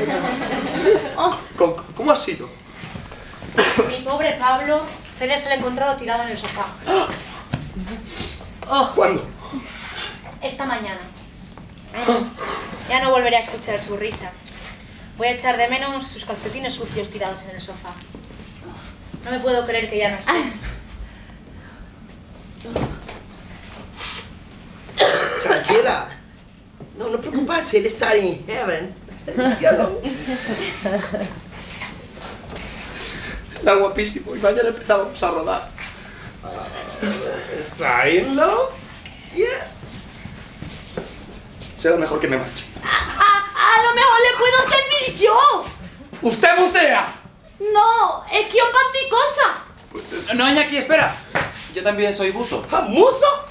C: favor. ¿Cómo ha sido?
F: Mi pobre Pablo, Fede se lo ha encontrado tirado en el sofá.
C: ¿Cuándo?
F: Esta mañana. Ya no volveré a escuchar su risa. Voy a echar de menos sus calcetines sucios tirados en el sofá. No me puedo creer que ya no esté.
C: Tranquila. No preocuparse, él está en heaven. En el cielo.
B: Está guapísimo y mañana empezamos a rodar.
C: ¿Está in love? Yes.
B: Será mejor que me marche.
G: A lo mejor le puedo servir yo.
B: ¡Usted bucea!
G: No, es que yo panticosa.
B: No, Iñaki, espera. Yo también soy buzo.
C: ¿Muso?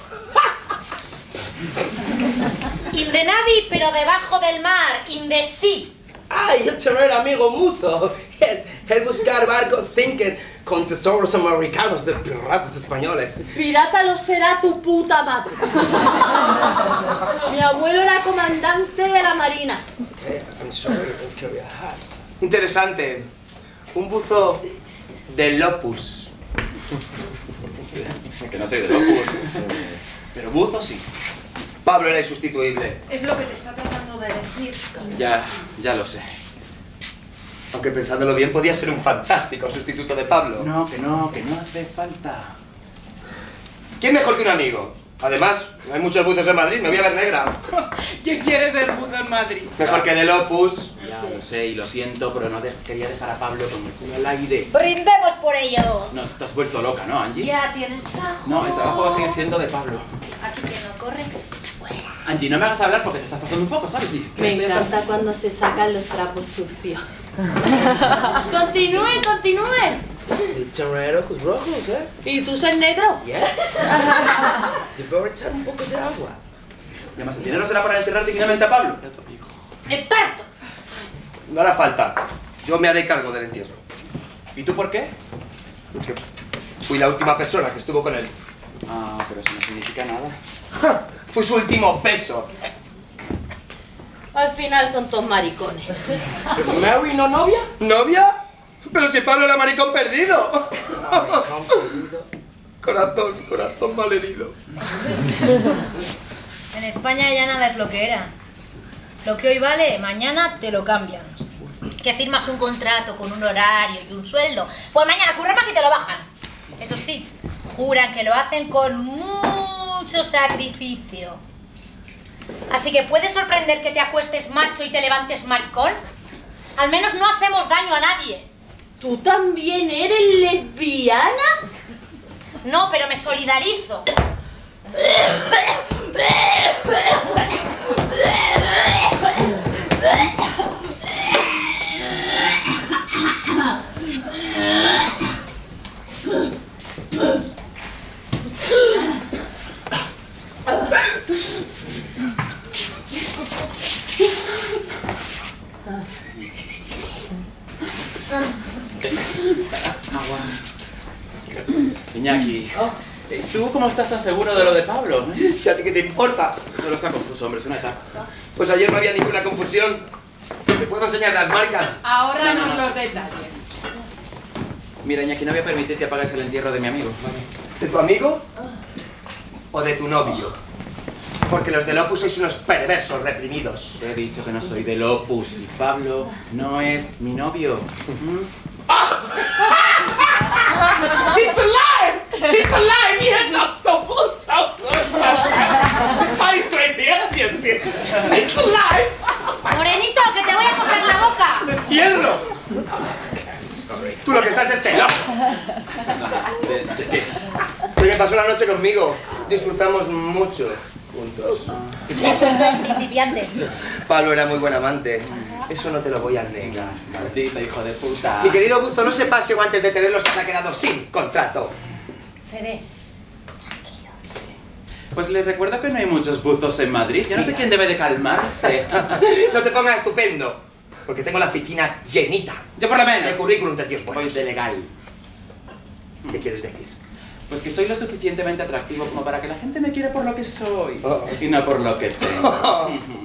F: In the Navy, pero debajo del mar. In the sea.
C: Ay, yo tener amigo muso. Es el buscar barcos sinken con tesoros americanos de piratas españoles.
G: Pirata lo será tu puta madre. Mi abuelo era comandante de la marina.
C: Okay, I'm sorry, I don't carry a hat. Interesante. Un buzo del Opus.
B: Que no soy de locos. Pero buzo sí.
C: Pablo era insustituible.
A: Es lo que te está tratando de decir.
B: Ya lo sé.
C: Aunque pensándolo bien, podía ser un fantástico sustituto de Pablo.
B: No, que no hace falta.
C: ¿Quién mejor que un amigo? Además, hay muchos buzos en Madrid, me voy a ver negra.
A: ¿Quién quiere ser buzo en Madrid?
C: Mejor que del Opus.
B: Ya lo sé y lo siento, pero no quería dejar a Pablo con el culo al aire.
F: ¡Brindemos por ello!
B: No, te has vuelto loca, ¿no, Angie?
F: Ya tienes trabajo.
B: No, el trabajo va a seguir siendo de Pablo.
F: Aquí que no corre.
B: Angie, no me hagas hablar porque te estás pasando un poco, ¿sabes? Sí,
G: Me encanta cuando se sacan los trapos sucios. Continúen.
C: Tener ojos rojos, ¿eh?
G: ¿Y tú ser negro?
C: Yes. Te voy a echar un poco de agua.
B: Y además, el dinero será para enterrar dignamente a Pablo.
F: ¡Me parto!
C: No hará falta. Yo me haré cargo del entierro.
B: ¿Y tú por qué?
C: Porque fui la última persona que estuvo con él.
B: Ah, pero eso no significa nada.
C: ¡Ja! Fui su último beso.
G: Al final son todos maricones.
C: ¿Pero Mary no novia? ¿Novia? Pero si Pablo era maricón perdido. Maricón perdido. Corazón malherido.
F: En España ya nada es lo que era. Lo que hoy vale, mañana te lo cambian. Que firmas un contrato con un horario y un sueldo. Pues mañana curras más y te lo bajan. Eso sí, juran que lo hacen con mucho sacrificio. Así que ¿puede sorprender que te acuestes macho y te levantes maricón? Al menos no hacemos daño a nadie.
G: ¿Tú también eres lesbiana?
F: No, pero me solidarizo.
B: Iñaki, ¿tú cómo estás tan seguro de lo de Pablo?
C: ¿Y a ti qué te importa?
B: Solo está confuso, hombre, es una etapa.
C: Pues ayer no había ninguna confusión. ¿Te puedo enseñar las marcas?
A: Ahora
B: No.
A: los detalles.
B: Mira, Iñaki, no voy a permitir que apagues el entierro de mi amigo.
C: ¿De tu amigo? ¿O de tu novio? Porque los del Opus sois unos perversos reprimidos.
B: Te he dicho que no soy del Opus y Pablo no es mi novio.
H: He's alive! He's alive! He has not so good, so good. His body's crazy, ¿eh? Yes, yes. He's alive!
F: Morenito, que te voy a coser la boca.
C: ¡Hierro! Tú lo que estás es celo.
B: ¿De qué?
C: Oye, pasó la noche conmigo. Disfrutamos mucho juntos.
F: Principiante.
C: Pablo era muy buen amante. Eso no te lo voy a negar.
B: Maldito hijo de puta.
C: Mi querido Buzo, no se pase o antes de tenerlos se ha quedado sin contrato.
F: Fede,
B: Pues les recuerdo que no hay muchos buzos en Madrid. Yo no sé quién debe de calmarse.
C: No te pongas estupendo, porque tengo la piscina llenita
B: Yo por lo
C: de
B: menos
C: currículum de tíos
B: voy
C: buenos.
B: de legal.
C: ¿Qué quieres decir?
B: Pues que soy lo suficientemente atractivo como para que la gente me quiera por lo que soy.
C: Oh.
B: Y no por lo que tengo.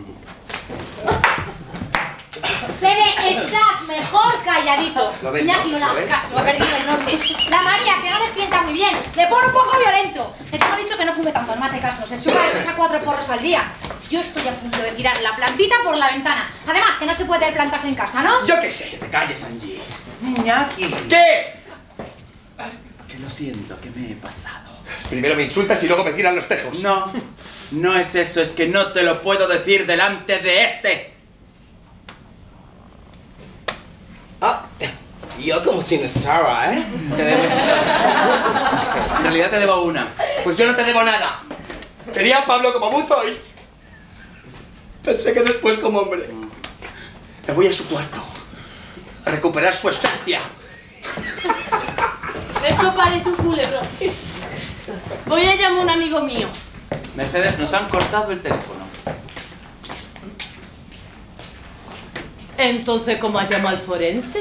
F: Fede, estás mejor calladito.
C: ¿Lo ves,
F: Iñaki,
C: no?
F: no le
C: ¿Lo
F: hagas
C: ves?
F: caso, ha perdido el norte. La María, que no le sienta muy bien, le pone un poco violento. Que te he dicho que no fume tanto, no me hace caso. Se chupa de 3 a 4 porros al día. Yo estoy a punto de tirar la plantita por la ventana. Además, que no se puede tener plantas en casa, ¿no?
C: Yo qué sé.
B: Que te calles, Angie. Iñaki.
C: ¿Qué?
B: Que lo siento, que me he pasado.
C: Primero me insultas y luego me tiran los tejos.
B: No, no es eso, es que no te lo puedo decir delante de este.
C: Ah, yo como si no estaba, ¿eh?
B: Te debo. En realidad te debo una.
C: Pues yo no te debo nada. Quería a Pablo como buzo y... pensé que después como hombre. Me voy a su cuarto. A recuperar su esencia.
G: Esto parece un culebrón. Voy a llamar a un amigo mío.
B: Mercedes, nos han cortado el teléfono.
G: Entonces, ¿cómo has llamado al forense?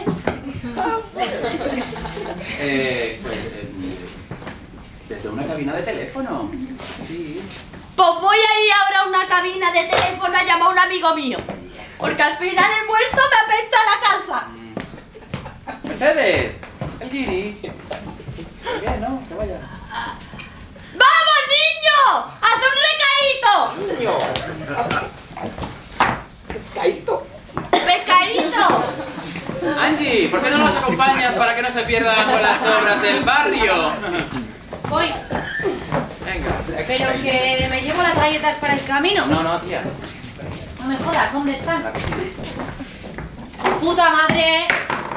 B: Desde una cabina de teléfono. Sí.
G: Pues voy a ir ahora a una cabina de teléfono a llamar a un amigo mío. Porque al final el muerto me apesta a la casa.
B: Mercedes, el guiri. Bien, ¿no? Que vaya.
G: ¡Vamos, niño! ¡Haz un recaíto!
C: Pescadito.
G: ¡Pescadito!
B: Angie, ¿por qué no nos acompañas para que no se pierdan con las obras del barrio?
F: Voy.
B: Venga.
F: Pero que me llevo las galletas para el camino.
B: No, tía.
F: No me jodas, ¿dónde están? ¡Puta madre!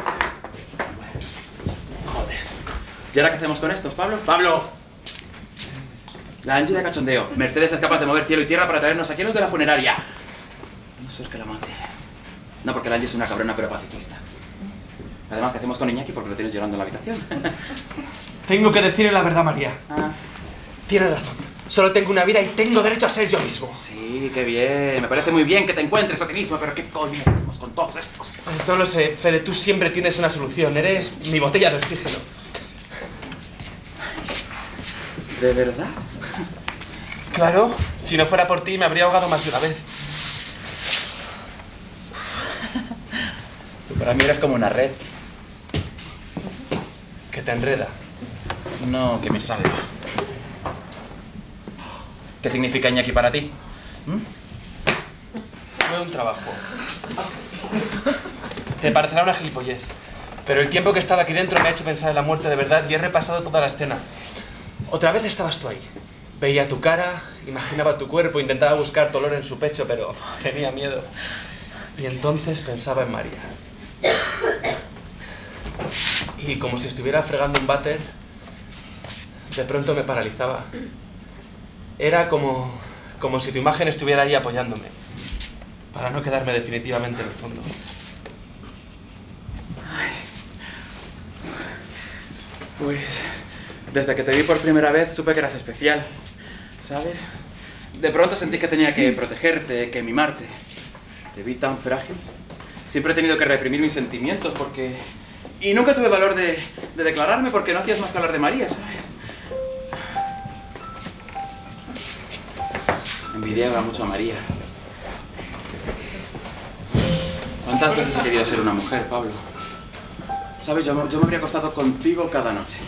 B: ¿Y ahora qué hacemos con estos, Pablo? ¡Pablo! La Angie de cachondeo. Mercedes es capaz de mover cielo y tierra para traernos aquí a los de la funeraria. No sé, es que la mate. No, porque la Angie es una cabrona pero pacifista. Además, ¿qué hacemos con Iñaki? Porque lo tienes llorando en la habitación.
E: Tengo que decirle la verdad, María.
B: Ah.
E: Tienes razón. Solo tengo una vida y tengo derecho a ser yo mismo.
B: Sí, qué bien. Me parece muy bien que te encuentres a ti mismo, pero ¿qué coño hacemos con todos estos?
E: No lo sé, Fede, tú siempre tienes una solución. Eres mi botella de oxígeno.
B: ¿De verdad?
E: Claro. Si no fuera por ti, me habría ahogado más de una vez.
B: Tú para mí eres como una red.
E: Que te enreda.
B: No, que me salva. ¿Qué significa Iñaki para ti?
E: Fue un trabajo. Te parecerá una gilipollez. Pero el tiempo que he estado aquí dentro me ha hecho pensar en la muerte de verdad y he repasado toda la escena. Otra vez estabas tú ahí. Veía tu cara, imaginaba tu cuerpo, intentaba buscar dolor en su pecho, pero tenía miedo. Y entonces pensaba en María. Y como si estuviera fregando un váter, de pronto me paralizaba. Era como si tu imagen estuviera ahí apoyándome, para no quedarme definitivamente en el fondo.
B: Pues desde que te vi por primera vez supe que eras especial, ¿sabes? De pronto sentí que tenía que protegerte, que mimarte. Te vi tan frágil. Siempre he tenido que reprimir mis sentimientos porque... Y nunca tuve valor de declararme porque no hacías más que hablar de María, ¿sabes? Envidiaba mucho a María. ¿Cuántas veces he querido ser una mujer, Pablo? ¿Sabes? Yo me habría acostado contigo cada noche.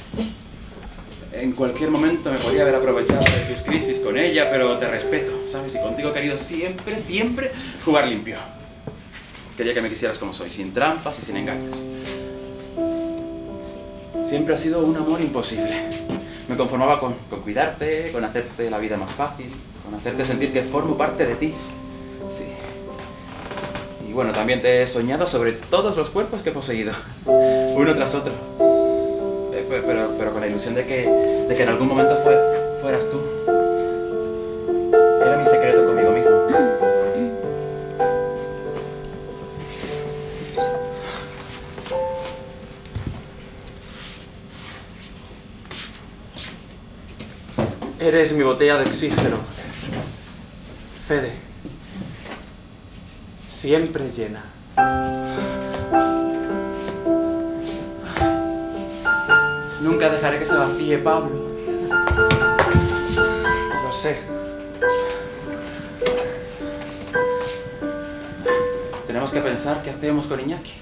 B: En cualquier momento me podría haber aprovechado de tus crisis con ella, pero te respeto, ¿sabes? Y contigo he querido siempre, siempre jugar limpio. Quería que me quisieras como soy, sin trampas y sin engaños. Siempre ha sido un amor imposible. Me conformaba con cuidarte, con hacerte la vida más fácil, con hacerte sentir que formo parte de ti. Sí. Y bueno, también te he soñado sobre todos los cuerpos que he poseído, uno tras otro. Pero con la ilusión de que en algún momento fueras tú. Era mi secreto conmigo mismo.
E: Eres mi botella de oxígeno, Fede. Siempre llena.
B: Nunca dejaré que se vacíe, Pablo.
E: Lo sé.
B: Tenemos que pensar qué hacemos con Iñaki.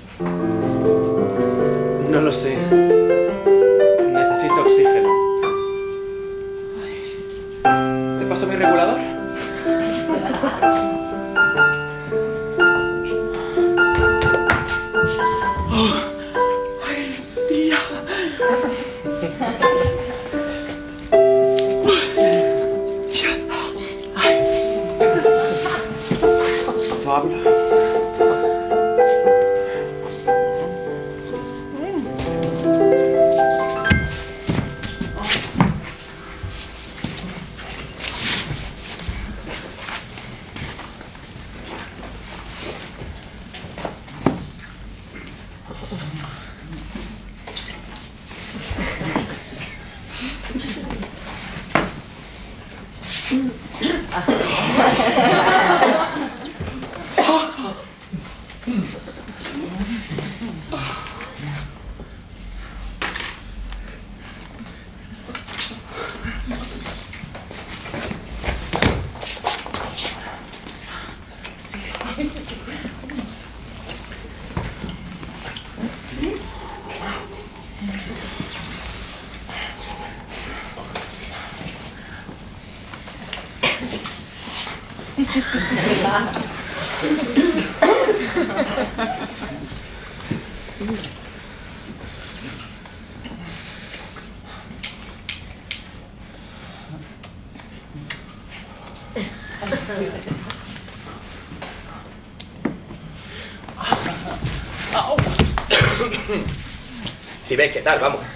E: No lo sé. Necesito oxígeno.
B: ¿Te paso mi regulador?
C: Si ves qué tal, vamos.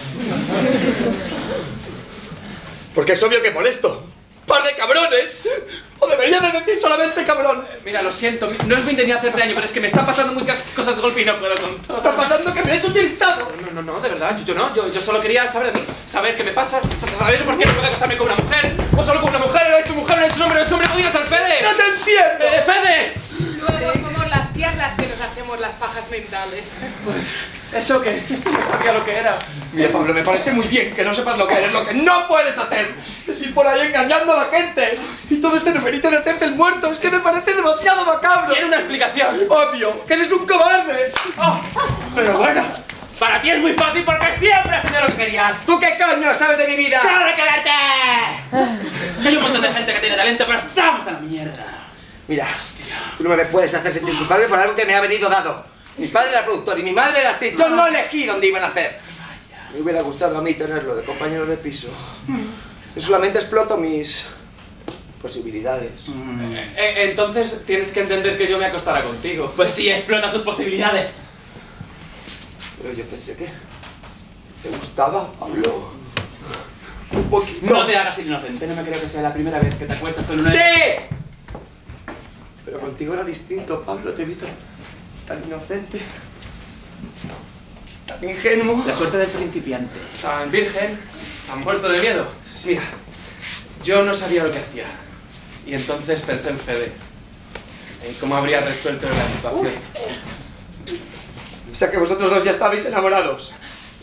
C: Porque es obvio que molesto. ¡Par de cabrones! ¿O debería de decir solamente cabrón?
E: Mira, lo siento, no es mi intención hacerte daño, pero es que me están pasando muchas cosas de golpe y no puedo con todo.
C: ¿Está pasando que me has utilizado?
E: No, de verdad, yo no. Yo solo quería saber de mí, saber qué me pasa, saber por qué no puedo acostarme con una mujer, o solo con una mujer, eres tu mujer, eres un hombre, no digas al Fede.
C: ¡No te entiendo!
E: ¡Fede!
A: Luego somos las tías las que nos hacemos las pajas mentales.
E: Pues, ¿eso qué? No sabía lo que era.
C: Mira, Pablo, me parece muy bien que no sepas lo que eres, lo que no puedes hacer. Es ir por ahí engañando a la gente. Y todo este numerito de hacerte el muerto, es que me parece demasiado macabro.
E: Quiero una explicación.
C: Obvio, que eres un cobarde.
E: Oh, pero bueno, para ti es muy fácil porque siempre has tenido lo que querías.
C: ¿Tú qué coño sabes de mi vida?
E: ¡Solo quedarte! Hay un montón de gente que tiene talento, pero estamos a la mierda.
C: Mira, tú no me puedes hacer sentir culpable por algo que me ha venido dado. Mi padre era productor y mi madre era actriz. Yo no elegí dónde iban a hacer. Me hubiera gustado a mí tenerlo de compañero de piso. Yo solamente exploto mis posibilidades.
E: Entonces tienes que entender que yo me acostara contigo.
B: Pues sí, explota sus posibilidades.
C: Pero yo pensé que te gustaba, Pablo. Un poquito.
B: No te hagas el inocente, no me creo que sea la primera vez que te acuestas con una...
C: ¡Sí! Pero contigo era distinto, Pablo. Te vi tan inocente, tan ingenuo.
B: La suerte del principiante.
E: Tan virgen, tan muerto de miedo. Mira, yo no sabía lo que hacía. Y entonces pensé en Fede. En cómo habría resuelto la situación.
C: O sea que vosotros dos ya estabais enamorados.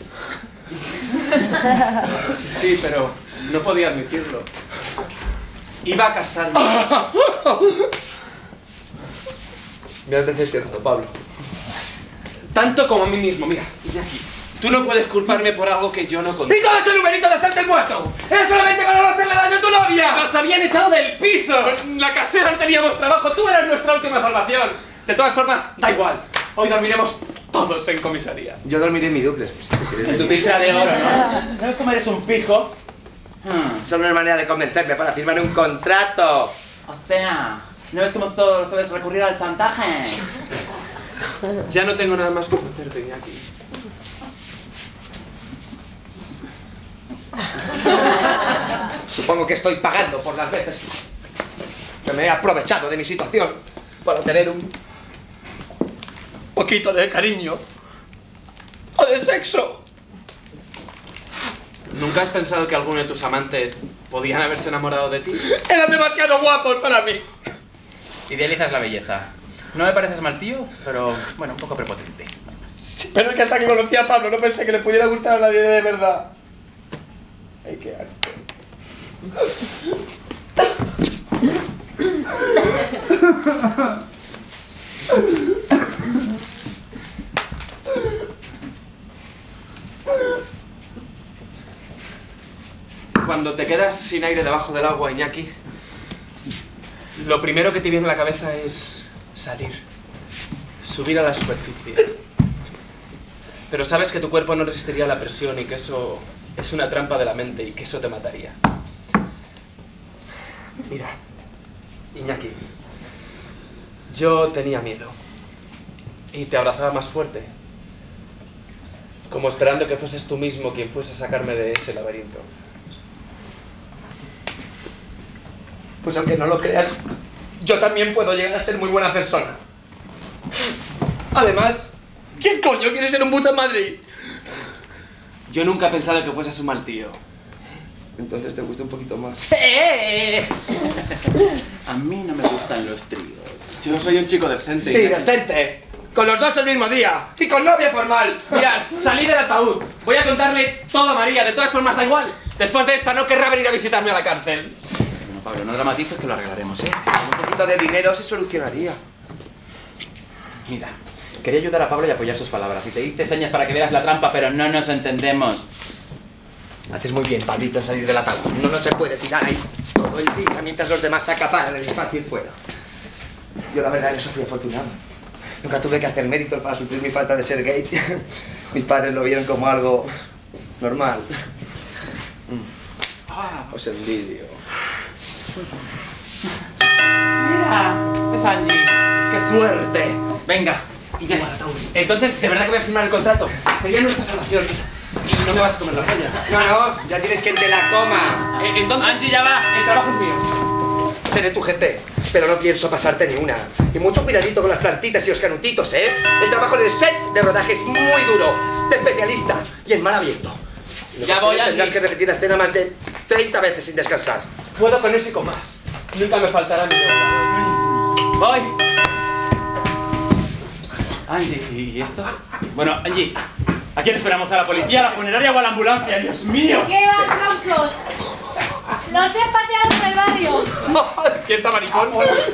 E: Sí, pero no podía admitirlo. Iba a casarme.
C: Me has decepcionado, Pablo.
E: Tanto como a mí mismo, mira, Iñaki. Tú no puedes culparme por algo que yo no conté.
C: ¡Y todo ese numerito de hacerte el muerto! ¡Es solamente para no hacerle daño a tu novia!
E: ¡Nos habían echado del piso! La casera no teníamos trabajo, tú eras nuestra última salvación. De todas formas, da igual. Hoy dormiremos todos en comisaría.
C: Yo dormiré en mi duplex. Pues, si te quieres
B: Tu
C: venir.
B: pizza de oro, ¿no? ¿No ves cómo eres un pijo?
C: Eso no es manera de convencerme para firmar un contrato.
B: O sea, ¿no ves cómo todos sabes recurrir al chantaje?
E: Ya no tengo nada más que ofrecerte, Iñaki.
C: Supongo que estoy pagando por las veces que me he aprovechado de mi situación para tener un poquito de cariño o de sexo.
E: ¿Nunca has pensado que alguno de tus amantes podían haberse enamorado de ti?
C: Eran demasiado guapos para mí.
B: Idealizas la belleza. No me pareces mal tío, pero bueno, un poco prepotente.
C: Sí, pero es que hasta que conocí a Pablo no pensé que le pudiera gustar a nadie de verdad. Ay, qué asco.
E: Cuando te quedas sin aire debajo del agua, Iñaki, lo primero que te viene a la cabeza es salir, subir a la superficie. Pero sabes que tu cuerpo no resistiría la presión y que eso es una trampa de la mente y que eso te mataría. Mira, Iñaki, yo tenía miedo y te abrazaba más fuerte, como esperando que fueses tú mismo quien fuese a sacarme de ese laberinto.
C: Pues aunque no lo creas, yo también puedo llegar a ser muy buena persona. Además, ¿Quién coño quiere ser un buzo en Madrid?
E: Yo nunca he pensado que fueses un mal tío.
C: Entonces te gusta un poquito más.
B: A mí no me gustan los tríos.
E: Yo soy un chico decente.
C: Sí, decente. Con los dos el mismo día. Y con novia formal.
E: Mira, salí del ataúd. Voy a contarle todo a María. De todas formas, da igual. Después de esta no querrá venir a visitarme a la cárcel.
B: Bueno, Pablo, no dramatices que lo arreglaremos, ¿eh?
C: Un poquito de dinero se solucionaría.
B: Mira, quería ayudar a Pablo y apoyar sus palabras. Y te hice señas para que vieras la trampa, pero no nos entendemos.
C: Haces muy bien, Pablito, en salir del ataúd. No se puede tirar ahí todo el día mientras los demás se acaparan el espacio y fuera. Yo la verdad en eso fui afortunado. Nunca tuve que hacer méritos para suplir mi falta de ser gay. Mis padres lo vieron como algo normal. Os envidio.
B: Mira, es Angie. ¡Qué suerte! Venga, y ya.
E: Entonces, ¿de verdad que voy a firmar el contrato? Sería nuestra salvación. Y no me vas a comer la polla.
C: No, ya tienes quien te la coma.
E: Entonces,
B: Angie, ya va.
E: El trabajo es mío.
C: Seré tu jefe, pero no pienso pasarte ni una. Y mucho cuidadito con las plantitas y los canutitos, ¿eh? El trabajo en el set de rodaje es muy duro, de especialista y en mar abierto.
B: Ya voy,
C: Tendrás
B: Angie.
C: que repetir la escena más de 30 veces sin descansar.
E: Puedo con eso y con más. Nunca me faltará mi obra.
B: Voy. Angie, ¿y esto? Bueno, Angie, ¿a quién esperamos? ¿A la policía, a la funeraria o a la ambulancia? ¡Dios mío!
F: ¿Qué van, troncos? Los he paseado por el barrio.
C: ¡Cierta maricón!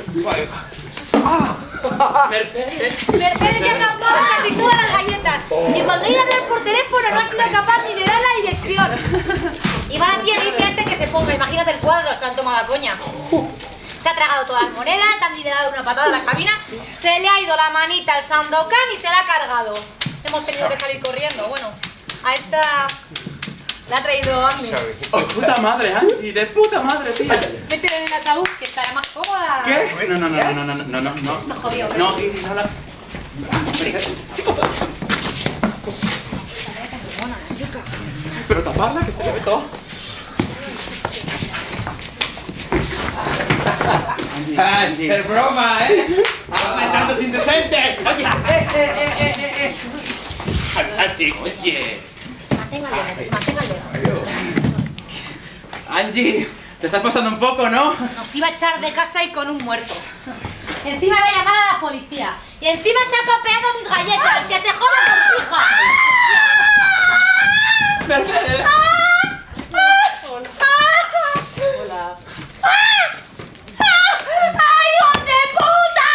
F: Mercedes se ha acampado en casi todas las galletas. Y cuando iba a hablar por teléfono no ha sido capaz ni de dar la dirección. Y va la tía y le dice a este que se ponga. Imagínate el cuadro, se han tomado la coña. Se ha tragado todas las monedas, han dado una patada a la cabina, se le ha ido la manita al Sandokan y se la ha cargado. Hemos tenido que salir corriendo. Bueno, a esta la ha traído Angie.
B: ¡De puta madre, Angie! ¡De puta madre, tío!
F: Mételo en el ataúd, que estará más cómoda.
B: ¿Qué? No.
F: Se jodió, ¿verdad?
B: No, la... Pero taparla, que se le ve todo.
E: ¡Es broma, ¿eh? ¡Santos indecentes! ¡Oye!
B: Así, oye.
F: Que se mantenga el dedo, que se mantenga el dedo.
B: Angie, te estás pasando un poco, ¿no?
F: Nos iba a echar de casa y con un muerto. Encima voy a llamar a la policía. Y encima se ha capeado mis galletas. ¡Que se joda con fija!
B: Mercedes.
G: Hola. ¡Ay, hijos de puta!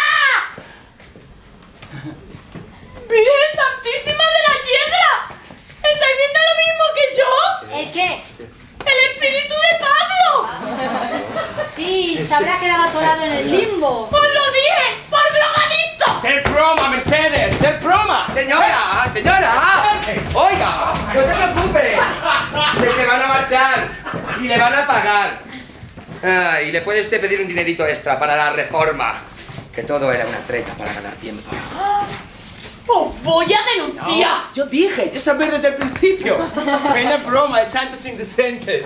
G: ¡Virgen Santísima de la Hiedra! ¿Estáis viendo lo mismo que yo?
F: ¿El qué?
G: ¡El espíritu de Pablo!
F: Sí, se habrá quedado atorado en el limbo.
G: ¡Os lo dije! ¡Por drogadicto!
E: ¡Ser broma, Mercedes! ¡Ser broma!
C: ¡Señora! ¡Oiga! ¡No se preocupe! Que se van a marchar y le van a pagar. Y le puede usted pedir un dinerito extra para la reforma. Que todo era una treta para ganar tiempo.
G: ¡Os voy a denunciar!
C: Yo dije, yo sabía desde el principio. Era broma de santos indecentes.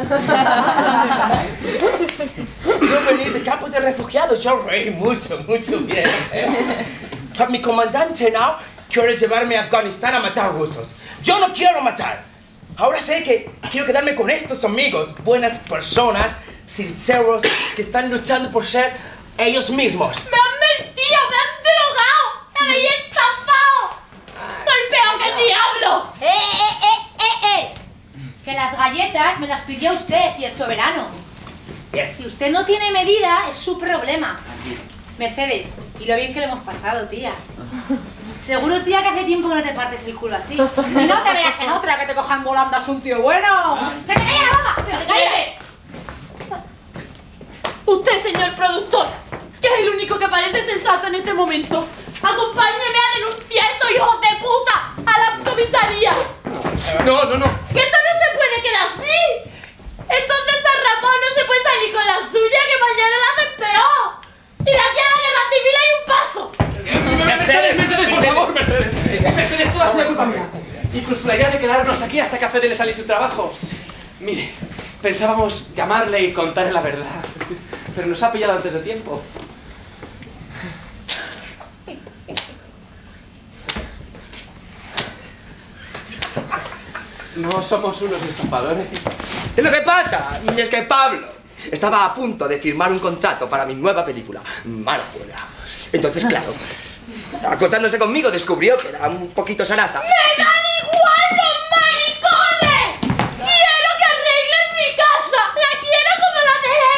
C: Yo venir de campos de refugiados, yo reí mucho bien. Mi comandante now quiere llevarme a Afganistán a matar rusos. Yo no quiero matar. Ahora sé que quiero quedarme con estos amigos, buenas personas, sinceros, que están luchando por ser ellos mismos.
G: ¡Me han mentido! ¡Me han drogado! ¡Me habéis estafado! ¡Soy peor que el diablo!
F: Que las galletas me las pidió usted y el soberano. Si usted no tiene medida, es su problema. Mercedes, y lo bien que lo hemos pasado, tía. Seguro, tía, que hace tiempo que no te partes el culo así. Y no te verás en otra que te cojan volando a un tío bueno. ¡Se te cae la baba! ¡Se te cae!
G: Usted, señor productor, que es el único que parece sensato en este momento, acompáñeme a denunciar a estos hijos de puta a la comisaría.
C: No.
G: ¡Que esto no se puede quedar así! Estos desarrapados no se puede salir con la suya, que mañana la hacen peor. Y de aquí a la guerra civil hay un paso.
E: Mercedes, por favor, Mercedes, toda es la culpa mía. Incluso la idea de quedarnos aquí hasta que a Fede le saliese un trabajo. Mire, pensábamos llamarle y contarle la verdad, pero nos ha pillado antes de tiempo. No somos unos estafadores.
C: Y lo que pasa es que Pablo estaba a punto de firmar un contrato para mi nueva película, Mar Afuera. Entonces, claro, acostándose conmigo descubrió que era un poquito sarasa.
G: ¡Me dan igual los maricones! ¡Quiero que arreglen mi casa! ¡La quiero como la dejé!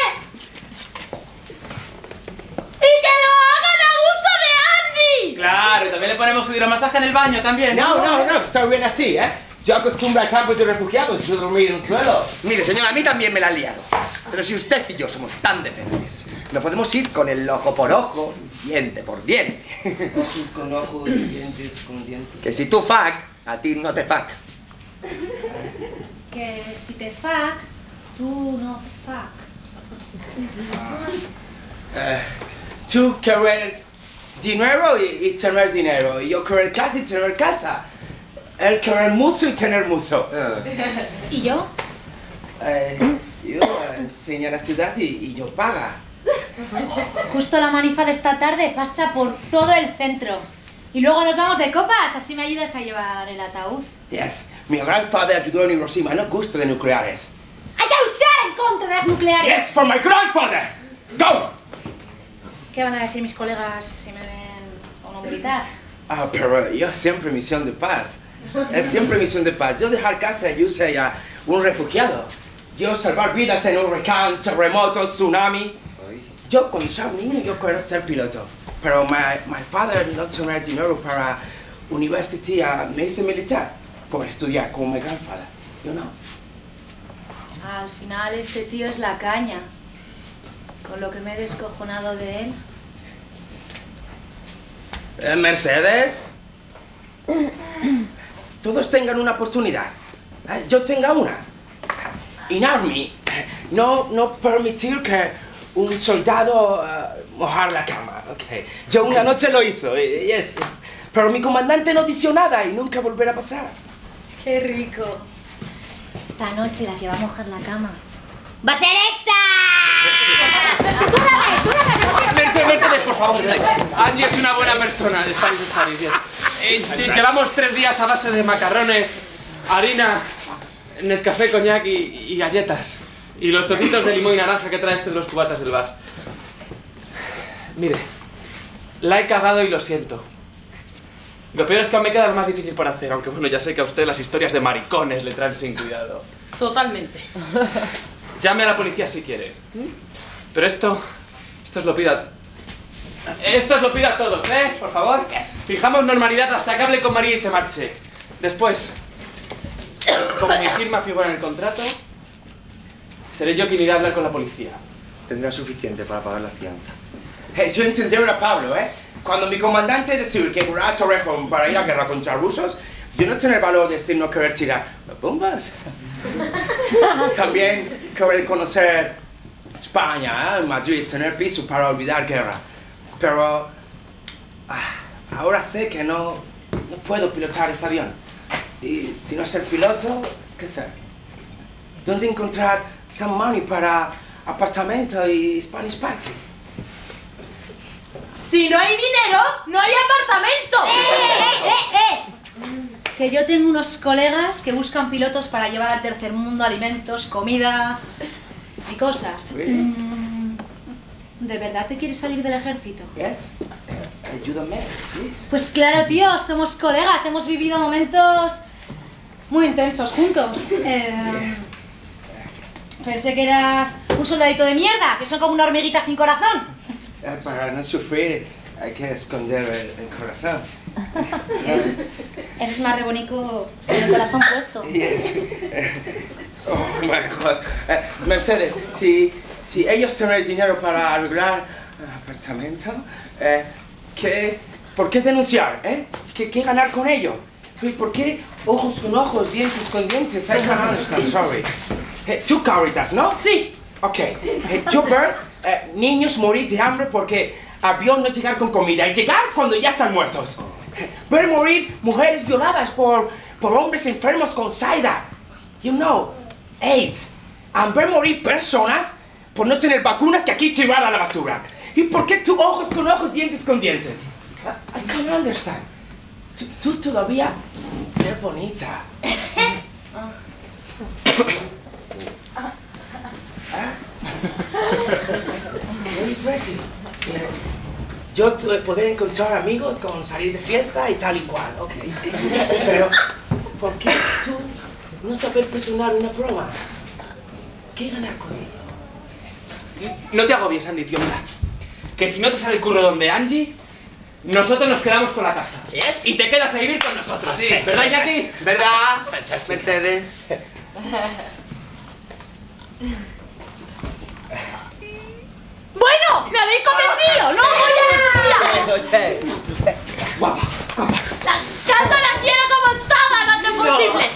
G: ¡Y que lo hagan a gusto de Andy!
B: Claro, y también le ponemos su hidromasaje en el baño también.
C: No, está bien así, ¿eh? Yo acostumbro a campos de refugiados y yo dormir en el suelo. Mire, señora, a mí también me la han liado. Pero si usted y yo somos tan decentes, no podemos ir con el ojo por ojo, diente por diente.
J: Ojo con ojo, dientes con dientes.
C: Que si tú fuck, a ti no te fuck.
F: Que si te fuck, tú no fuck.
C: Tú querer dinero y tener dinero. Y yo querer casa y tener casa. Él querer muso y tener muso.
F: ¿Y yo?
C: Yo enseño la ciudad y yo paga.
F: Justo la manifa de esta tarde pasa por todo el centro. Y luego nos vamos de copas, así me ayudas a llevar el ataúd.
C: Yes, mi grandfather ayudó en Hiroshima, no gusto de nucleares.
F: ¡Hay que luchar en contra de las nucleares!
C: Yes, for my grandfather! Go!
F: ¿Qué van a decir mis colegas si me ven a uno militar?
C: Ah, pero yo siempre misión de paz. Es siempre misión de paz. Yo dejar casa y yo soy un refugiado. Yo salvar vidas en huracán, terremoto, tsunami. Yo cuando soy niño yo quiero ser piloto. Pero my father no tenía dinero para universidad, me hice militar por estudiar como mi grandfather. Yo no.
F: Al final este tío es la caña. Con lo que me he descojonado de él.
C: Mercedes. Todos tengan una oportunidad. Yo tenga una. In Army, no permitir que un soldado mojar la cama. Okay. Yo una noche lo hizo, yes. Pero mi comandante no dijo nada y nunca volverá a pasar.
F: ¡Qué rico! Esta noche la que va a mojar la cama ¡va a ser esa!
E: Mercedes, por favor. Andy es una buena persona. Llevamos 3 días a base de macarrones, harina, Nescafé, coñac y galletas. Y los trocitos de limón y naranja que traes en los cubatas del bar. Mire, la he cagado y lo siento. Lo peor es que aún me queda lo más difícil por hacer, aunque bueno, ya sé que a usted las historias de maricones le traen sin cuidado.
A: Totalmente.
E: Llame a la policía si quiere. Pero esto os lo pido a todos, ¿eh? Por favor. Fijamos normalidad hasta que hable con María y se marche. Después, como mi firma figura en el contrato, seré yo quien irá a hablar con la policía.
C: Tendrá suficiente para pagar la fianza. Yo entendí a Pablo, ¿eh? Cuando mi comandante decidió que voy a Torrejón para ir a guerra contra rusos, yo no tenía el valor de decir no querer tirar bombas. También querer conocer España, Madrid, tener piso para olvidar guerra. Pero ahora sé que no puedo pilotar ese avión. Y si no ser piloto, ¿qué ser? ¿Dónde encontrar some money para apartamento y Spanish Party?
G: Si no hay dinero, no hay apartamento.
F: Que yo tengo unos colegas que buscan pilotos para llevar al tercer mundo alimentos, comida y cosas.
C: Really?
F: ¿De verdad te quieres salir del ejército?
C: Yes. Ayúdame, please.
F: Pues claro, tío, somos colegas, hemos vivido momentos muy intensos juntos. Pensé que eras un soldadito de mierda, que son como una hormiguita sin corazón.
C: Para no sufrir hay que esconder el corazón.
F: Eres más rebonico con el corazón puesto.
C: Yes. Oh my God. Mercedes, si ellos tienen dinero para arreglar apartamento, ¿por qué denunciar? ¿Qué ganar con ello? ¿Por qué ojos con ojos, dientes con dientes? I can't understand, sorry. ¿Tú Caritas, no?
G: Sí.
C: Ok. Yo ver niños morir de hambre porque avión no llegar con comida y llegar cuando ya están muertos. Ver morir mujeres violadas por hombres enfermos con SIDA. You know, AIDS. Ver morir personas por no tener vacunas que aquí tirar a la basura. ¿Y por qué tú ojos con ojos, dientes con dientes? I can't understand. Tú todavía ser bonita. Muy pretty. Yo poder encontrar amigos con salir de fiesta y tal y cual, ok. Pero, ¿por qué tú no saber perdonar una broma? ¿Qué ganar con ello?
E: No te agobies, Andy, tío, mira. Que si no te sale el curro donde Angie, nosotros nos quedamos con la casa.
J: Yes.
E: Y te quedas a vivir con nosotros.
J: Sí.
E: ¿Verdad, Iñaki?
J: ¿Verdad? Mercedes.
G: Bueno, me habéis convencido, no voy a denunciar.
E: Guapa, guapa.
G: La casa la quiero como estaba lo antes posible.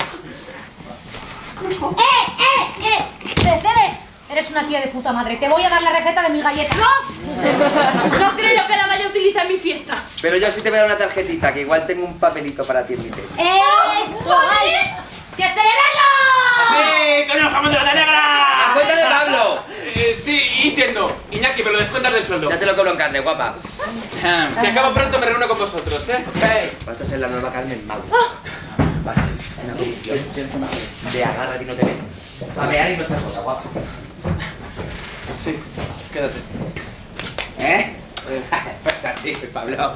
F: Mercedes, eres una tía de puta madre. Te voy a dar la receta de mis galletas.
G: No creo que la vaya a utilizar en mi fiesta.
J: Pero yo sí te voy a dar una tarjetita, que igual tengo un papelito para ti en mi té.
F: ¡Esto!
G: ¡Que celebrarlo!
E: ¡Sí! ¡Con el jamón de la negra!
J: ¡La cuenta de Pablo!
E: Sí, y yendo. Iñaki, me lo descuentas del sueldo.
J: Ya te lo cobro en carne, guapa.
E: Si acabo pronto me reúno con vosotros, ¿eh? Hey.
J: Vas a ser la nueva Carmen Mauro. Va a ser una condición de agárrate y no te ven. A ver, y no seas cosa, guapa.
E: Sí, quédate.
J: ¿Eh? Pues así, Pablo.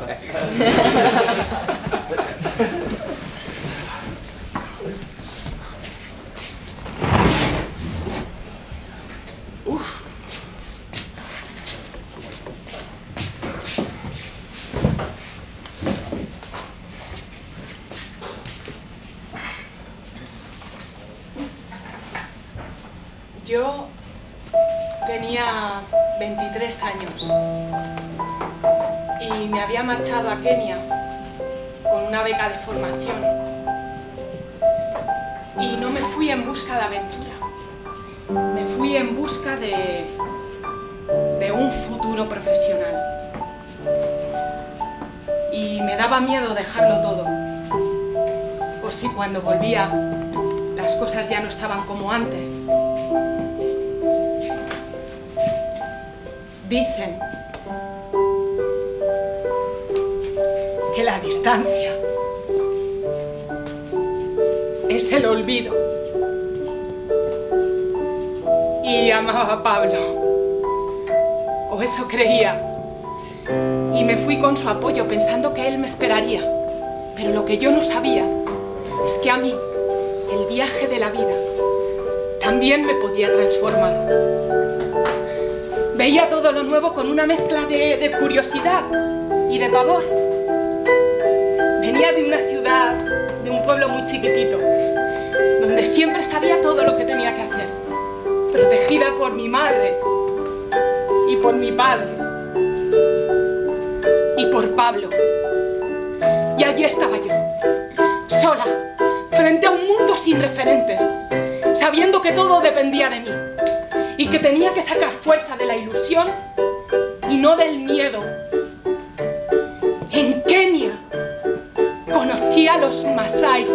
A: Yo tenía 23 años y me había marchado a Kenia con una beca de formación. Y no me fui en busca de aventura, me fui en busca de un futuro profesional. Y me daba miedo dejarlo todo, por si cuando volvía las cosas ya no estaban como antes. Dicen que la distancia es el olvido. Y amaba a Pablo, o eso creía, y me fui con su apoyo pensando que él me esperaría. Pero lo que yo no sabía es que a mí el viaje de la vida también me podía transformar. Veía todo lo nuevo con una mezcla de curiosidad y de pavor. Venía de una ciudad, de un pueblo muy chiquitito, donde siempre sabía todo lo que tenía que hacer, protegida por mi madre y por mi padre y por Pablo. Y allí estaba yo, sola, frente a un mundo sin referentes, sabiendo que todo dependía de mí. Y que tenía que sacar fuerza de la ilusión y no del miedo. En Kenia conocí a los masáis.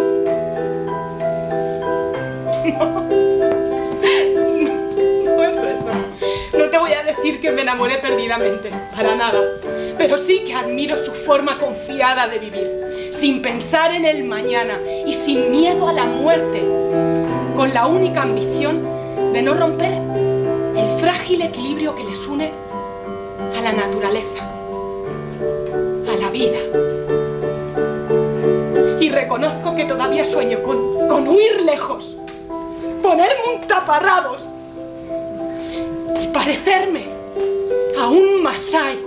A: No es eso. No te voy a decir que me enamoré perdidamente, para nada. Pero sí que admiro su forma confiada de vivir, sin pensar en el mañana y sin miedo a la muerte, con la única ambición de no romper el frágil equilibrio que les une a la naturaleza, a la vida. Y reconozco que todavía sueño con huir lejos, ponerme un taparrabos y parecerme a un masái.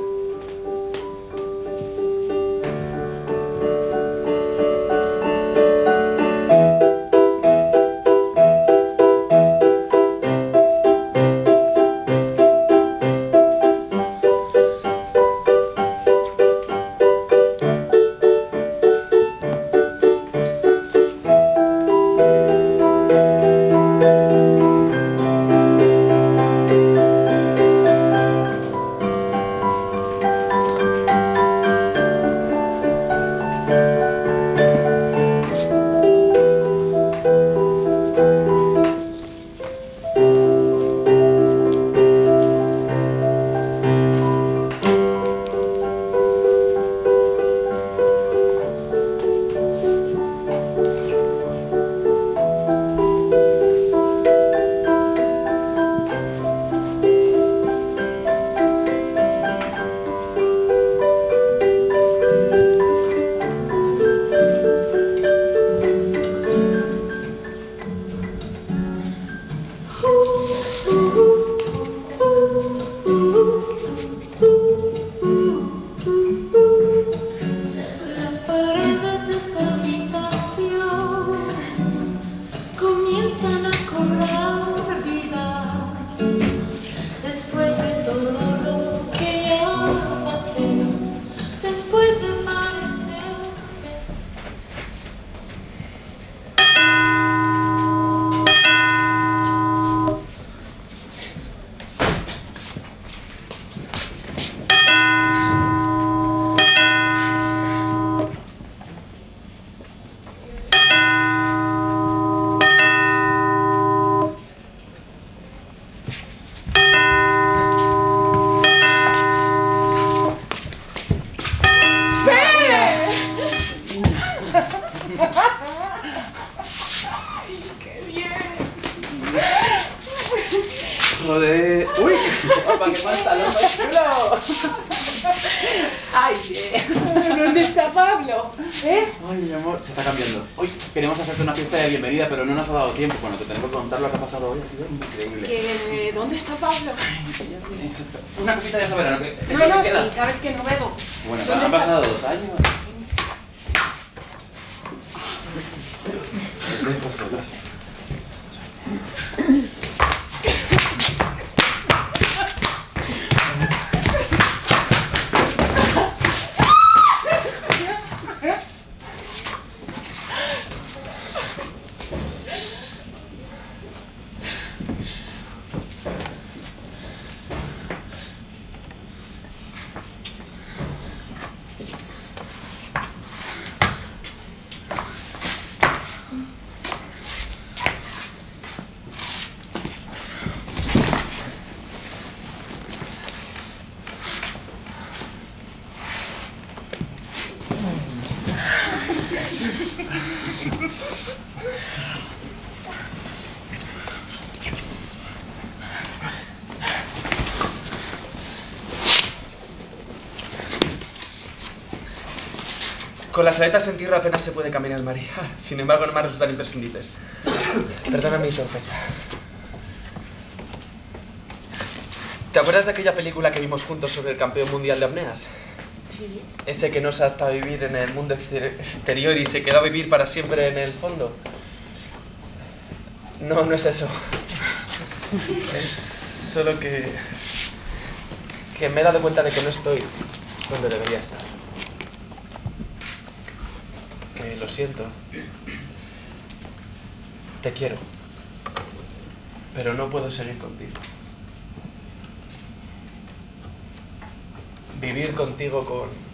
A: ¡Ay, qué bien!
B: Joder. ¡Uy! ¡Opa, qué pantalón más chulo!
A: ¡Ay, bien! ¿Dónde está Pablo? ¿Eh?
B: Ay, mi amor, se está cambiando. Hoy queremos hacerte una fiesta de bienvenida, pero no nos ha dado tiempo. Bueno, te tenemos que contar lo que ha pasado hoy, ha sido increíble.
A: ¿Dónde está Pablo?
B: Una copita de soberano, que es
A: No,
B: lo
A: no,
B: que queda.
A: sí, sabes que no bebo.
B: Bueno,
A: ¿Dónde
B: han
A: está?
B: pasado 2 años. Lejos solos.
E: Con las aletas en tierra apenas se puede caminar, María. Sin embargo, no me resultan imprescindibles. Perdona mi torpeza. ¿Te acuerdas de aquella película que vimos juntos sobre el campeón mundial de apneas?
A: Sí.
E: Ese que no se adapta a vivir en el mundo exterior y se quedó a vivir para siempre en el fondo. No, no es eso. Es solo que me he dado cuenta de que no estoy donde debería estar. Que lo siento. Te quiero. Pero no puedo seguir contigo. Vivir contigo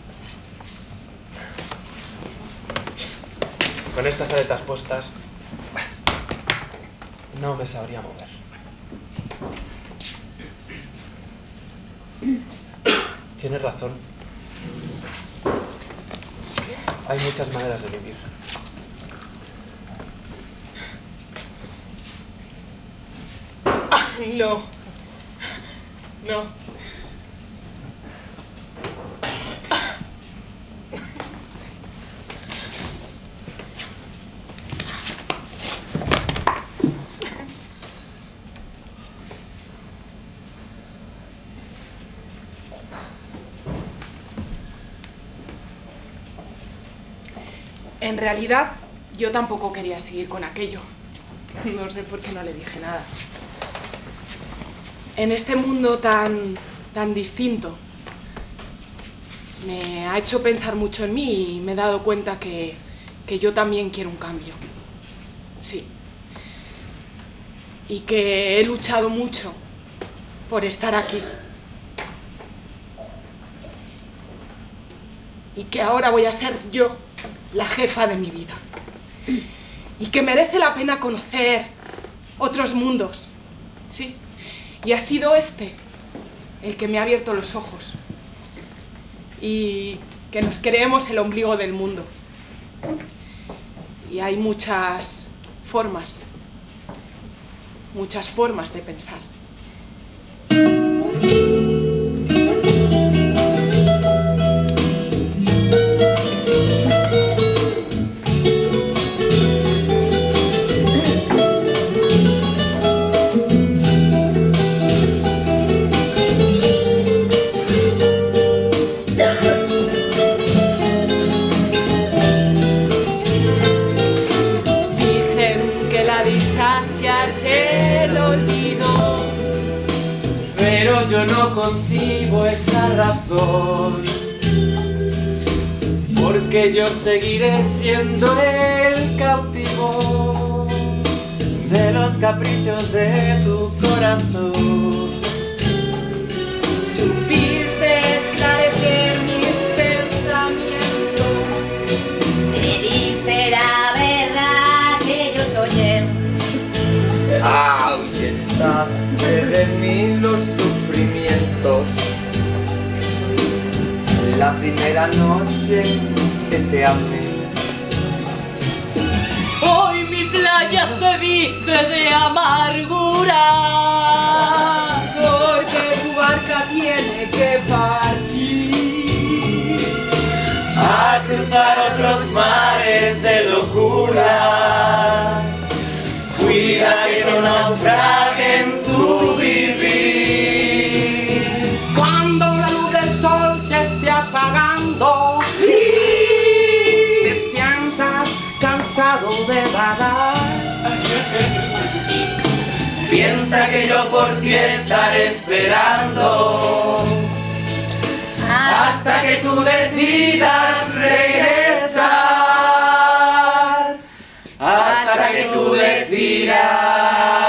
E: con estas aletas puestas no me sabría mover. Tienes razón. Hay muchas maneras de vivir.
A: No. No. En realidad, yo tampoco quería seguir con aquello. No sé por qué no le dije nada. En este mundo tan distinto, me ha hecho pensar mucho en mí y me he dado cuenta que yo también quiero un cambio. Sí. Y que he luchado mucho por estar aquí. Y que ahora voy a ser yo la jefa de mi vida. Y que merece la pena conocer otros mundos. Sí. Y ha sido este el que me ha abierto los ojos. Y que nos creemos el ombligo del mundo. Y hay muchas formas de pensar.
E: Yo no concibo esa razón, porque yo seguiré siendo el cautivo de los caprichos de tu corazón.
A: Supiste esclarecer mis pensamientos,
G: Me diste la verdad que yo soñé.
C: Ahuyentaste de mí los sufrimientos. La primera noche que te amé,
G: triste de amargura,
A: porque tu barca tiene que partir
I: a cruzar otros mares de locura. Cuida que no naufraguen tu vivir.
C: Cuando la luz del sol se esté apagando, te sientas cansado de vagar,
I: Piensa que yo por ti estaré esperando hasta que tú decidas regresar, hasta que tú decidas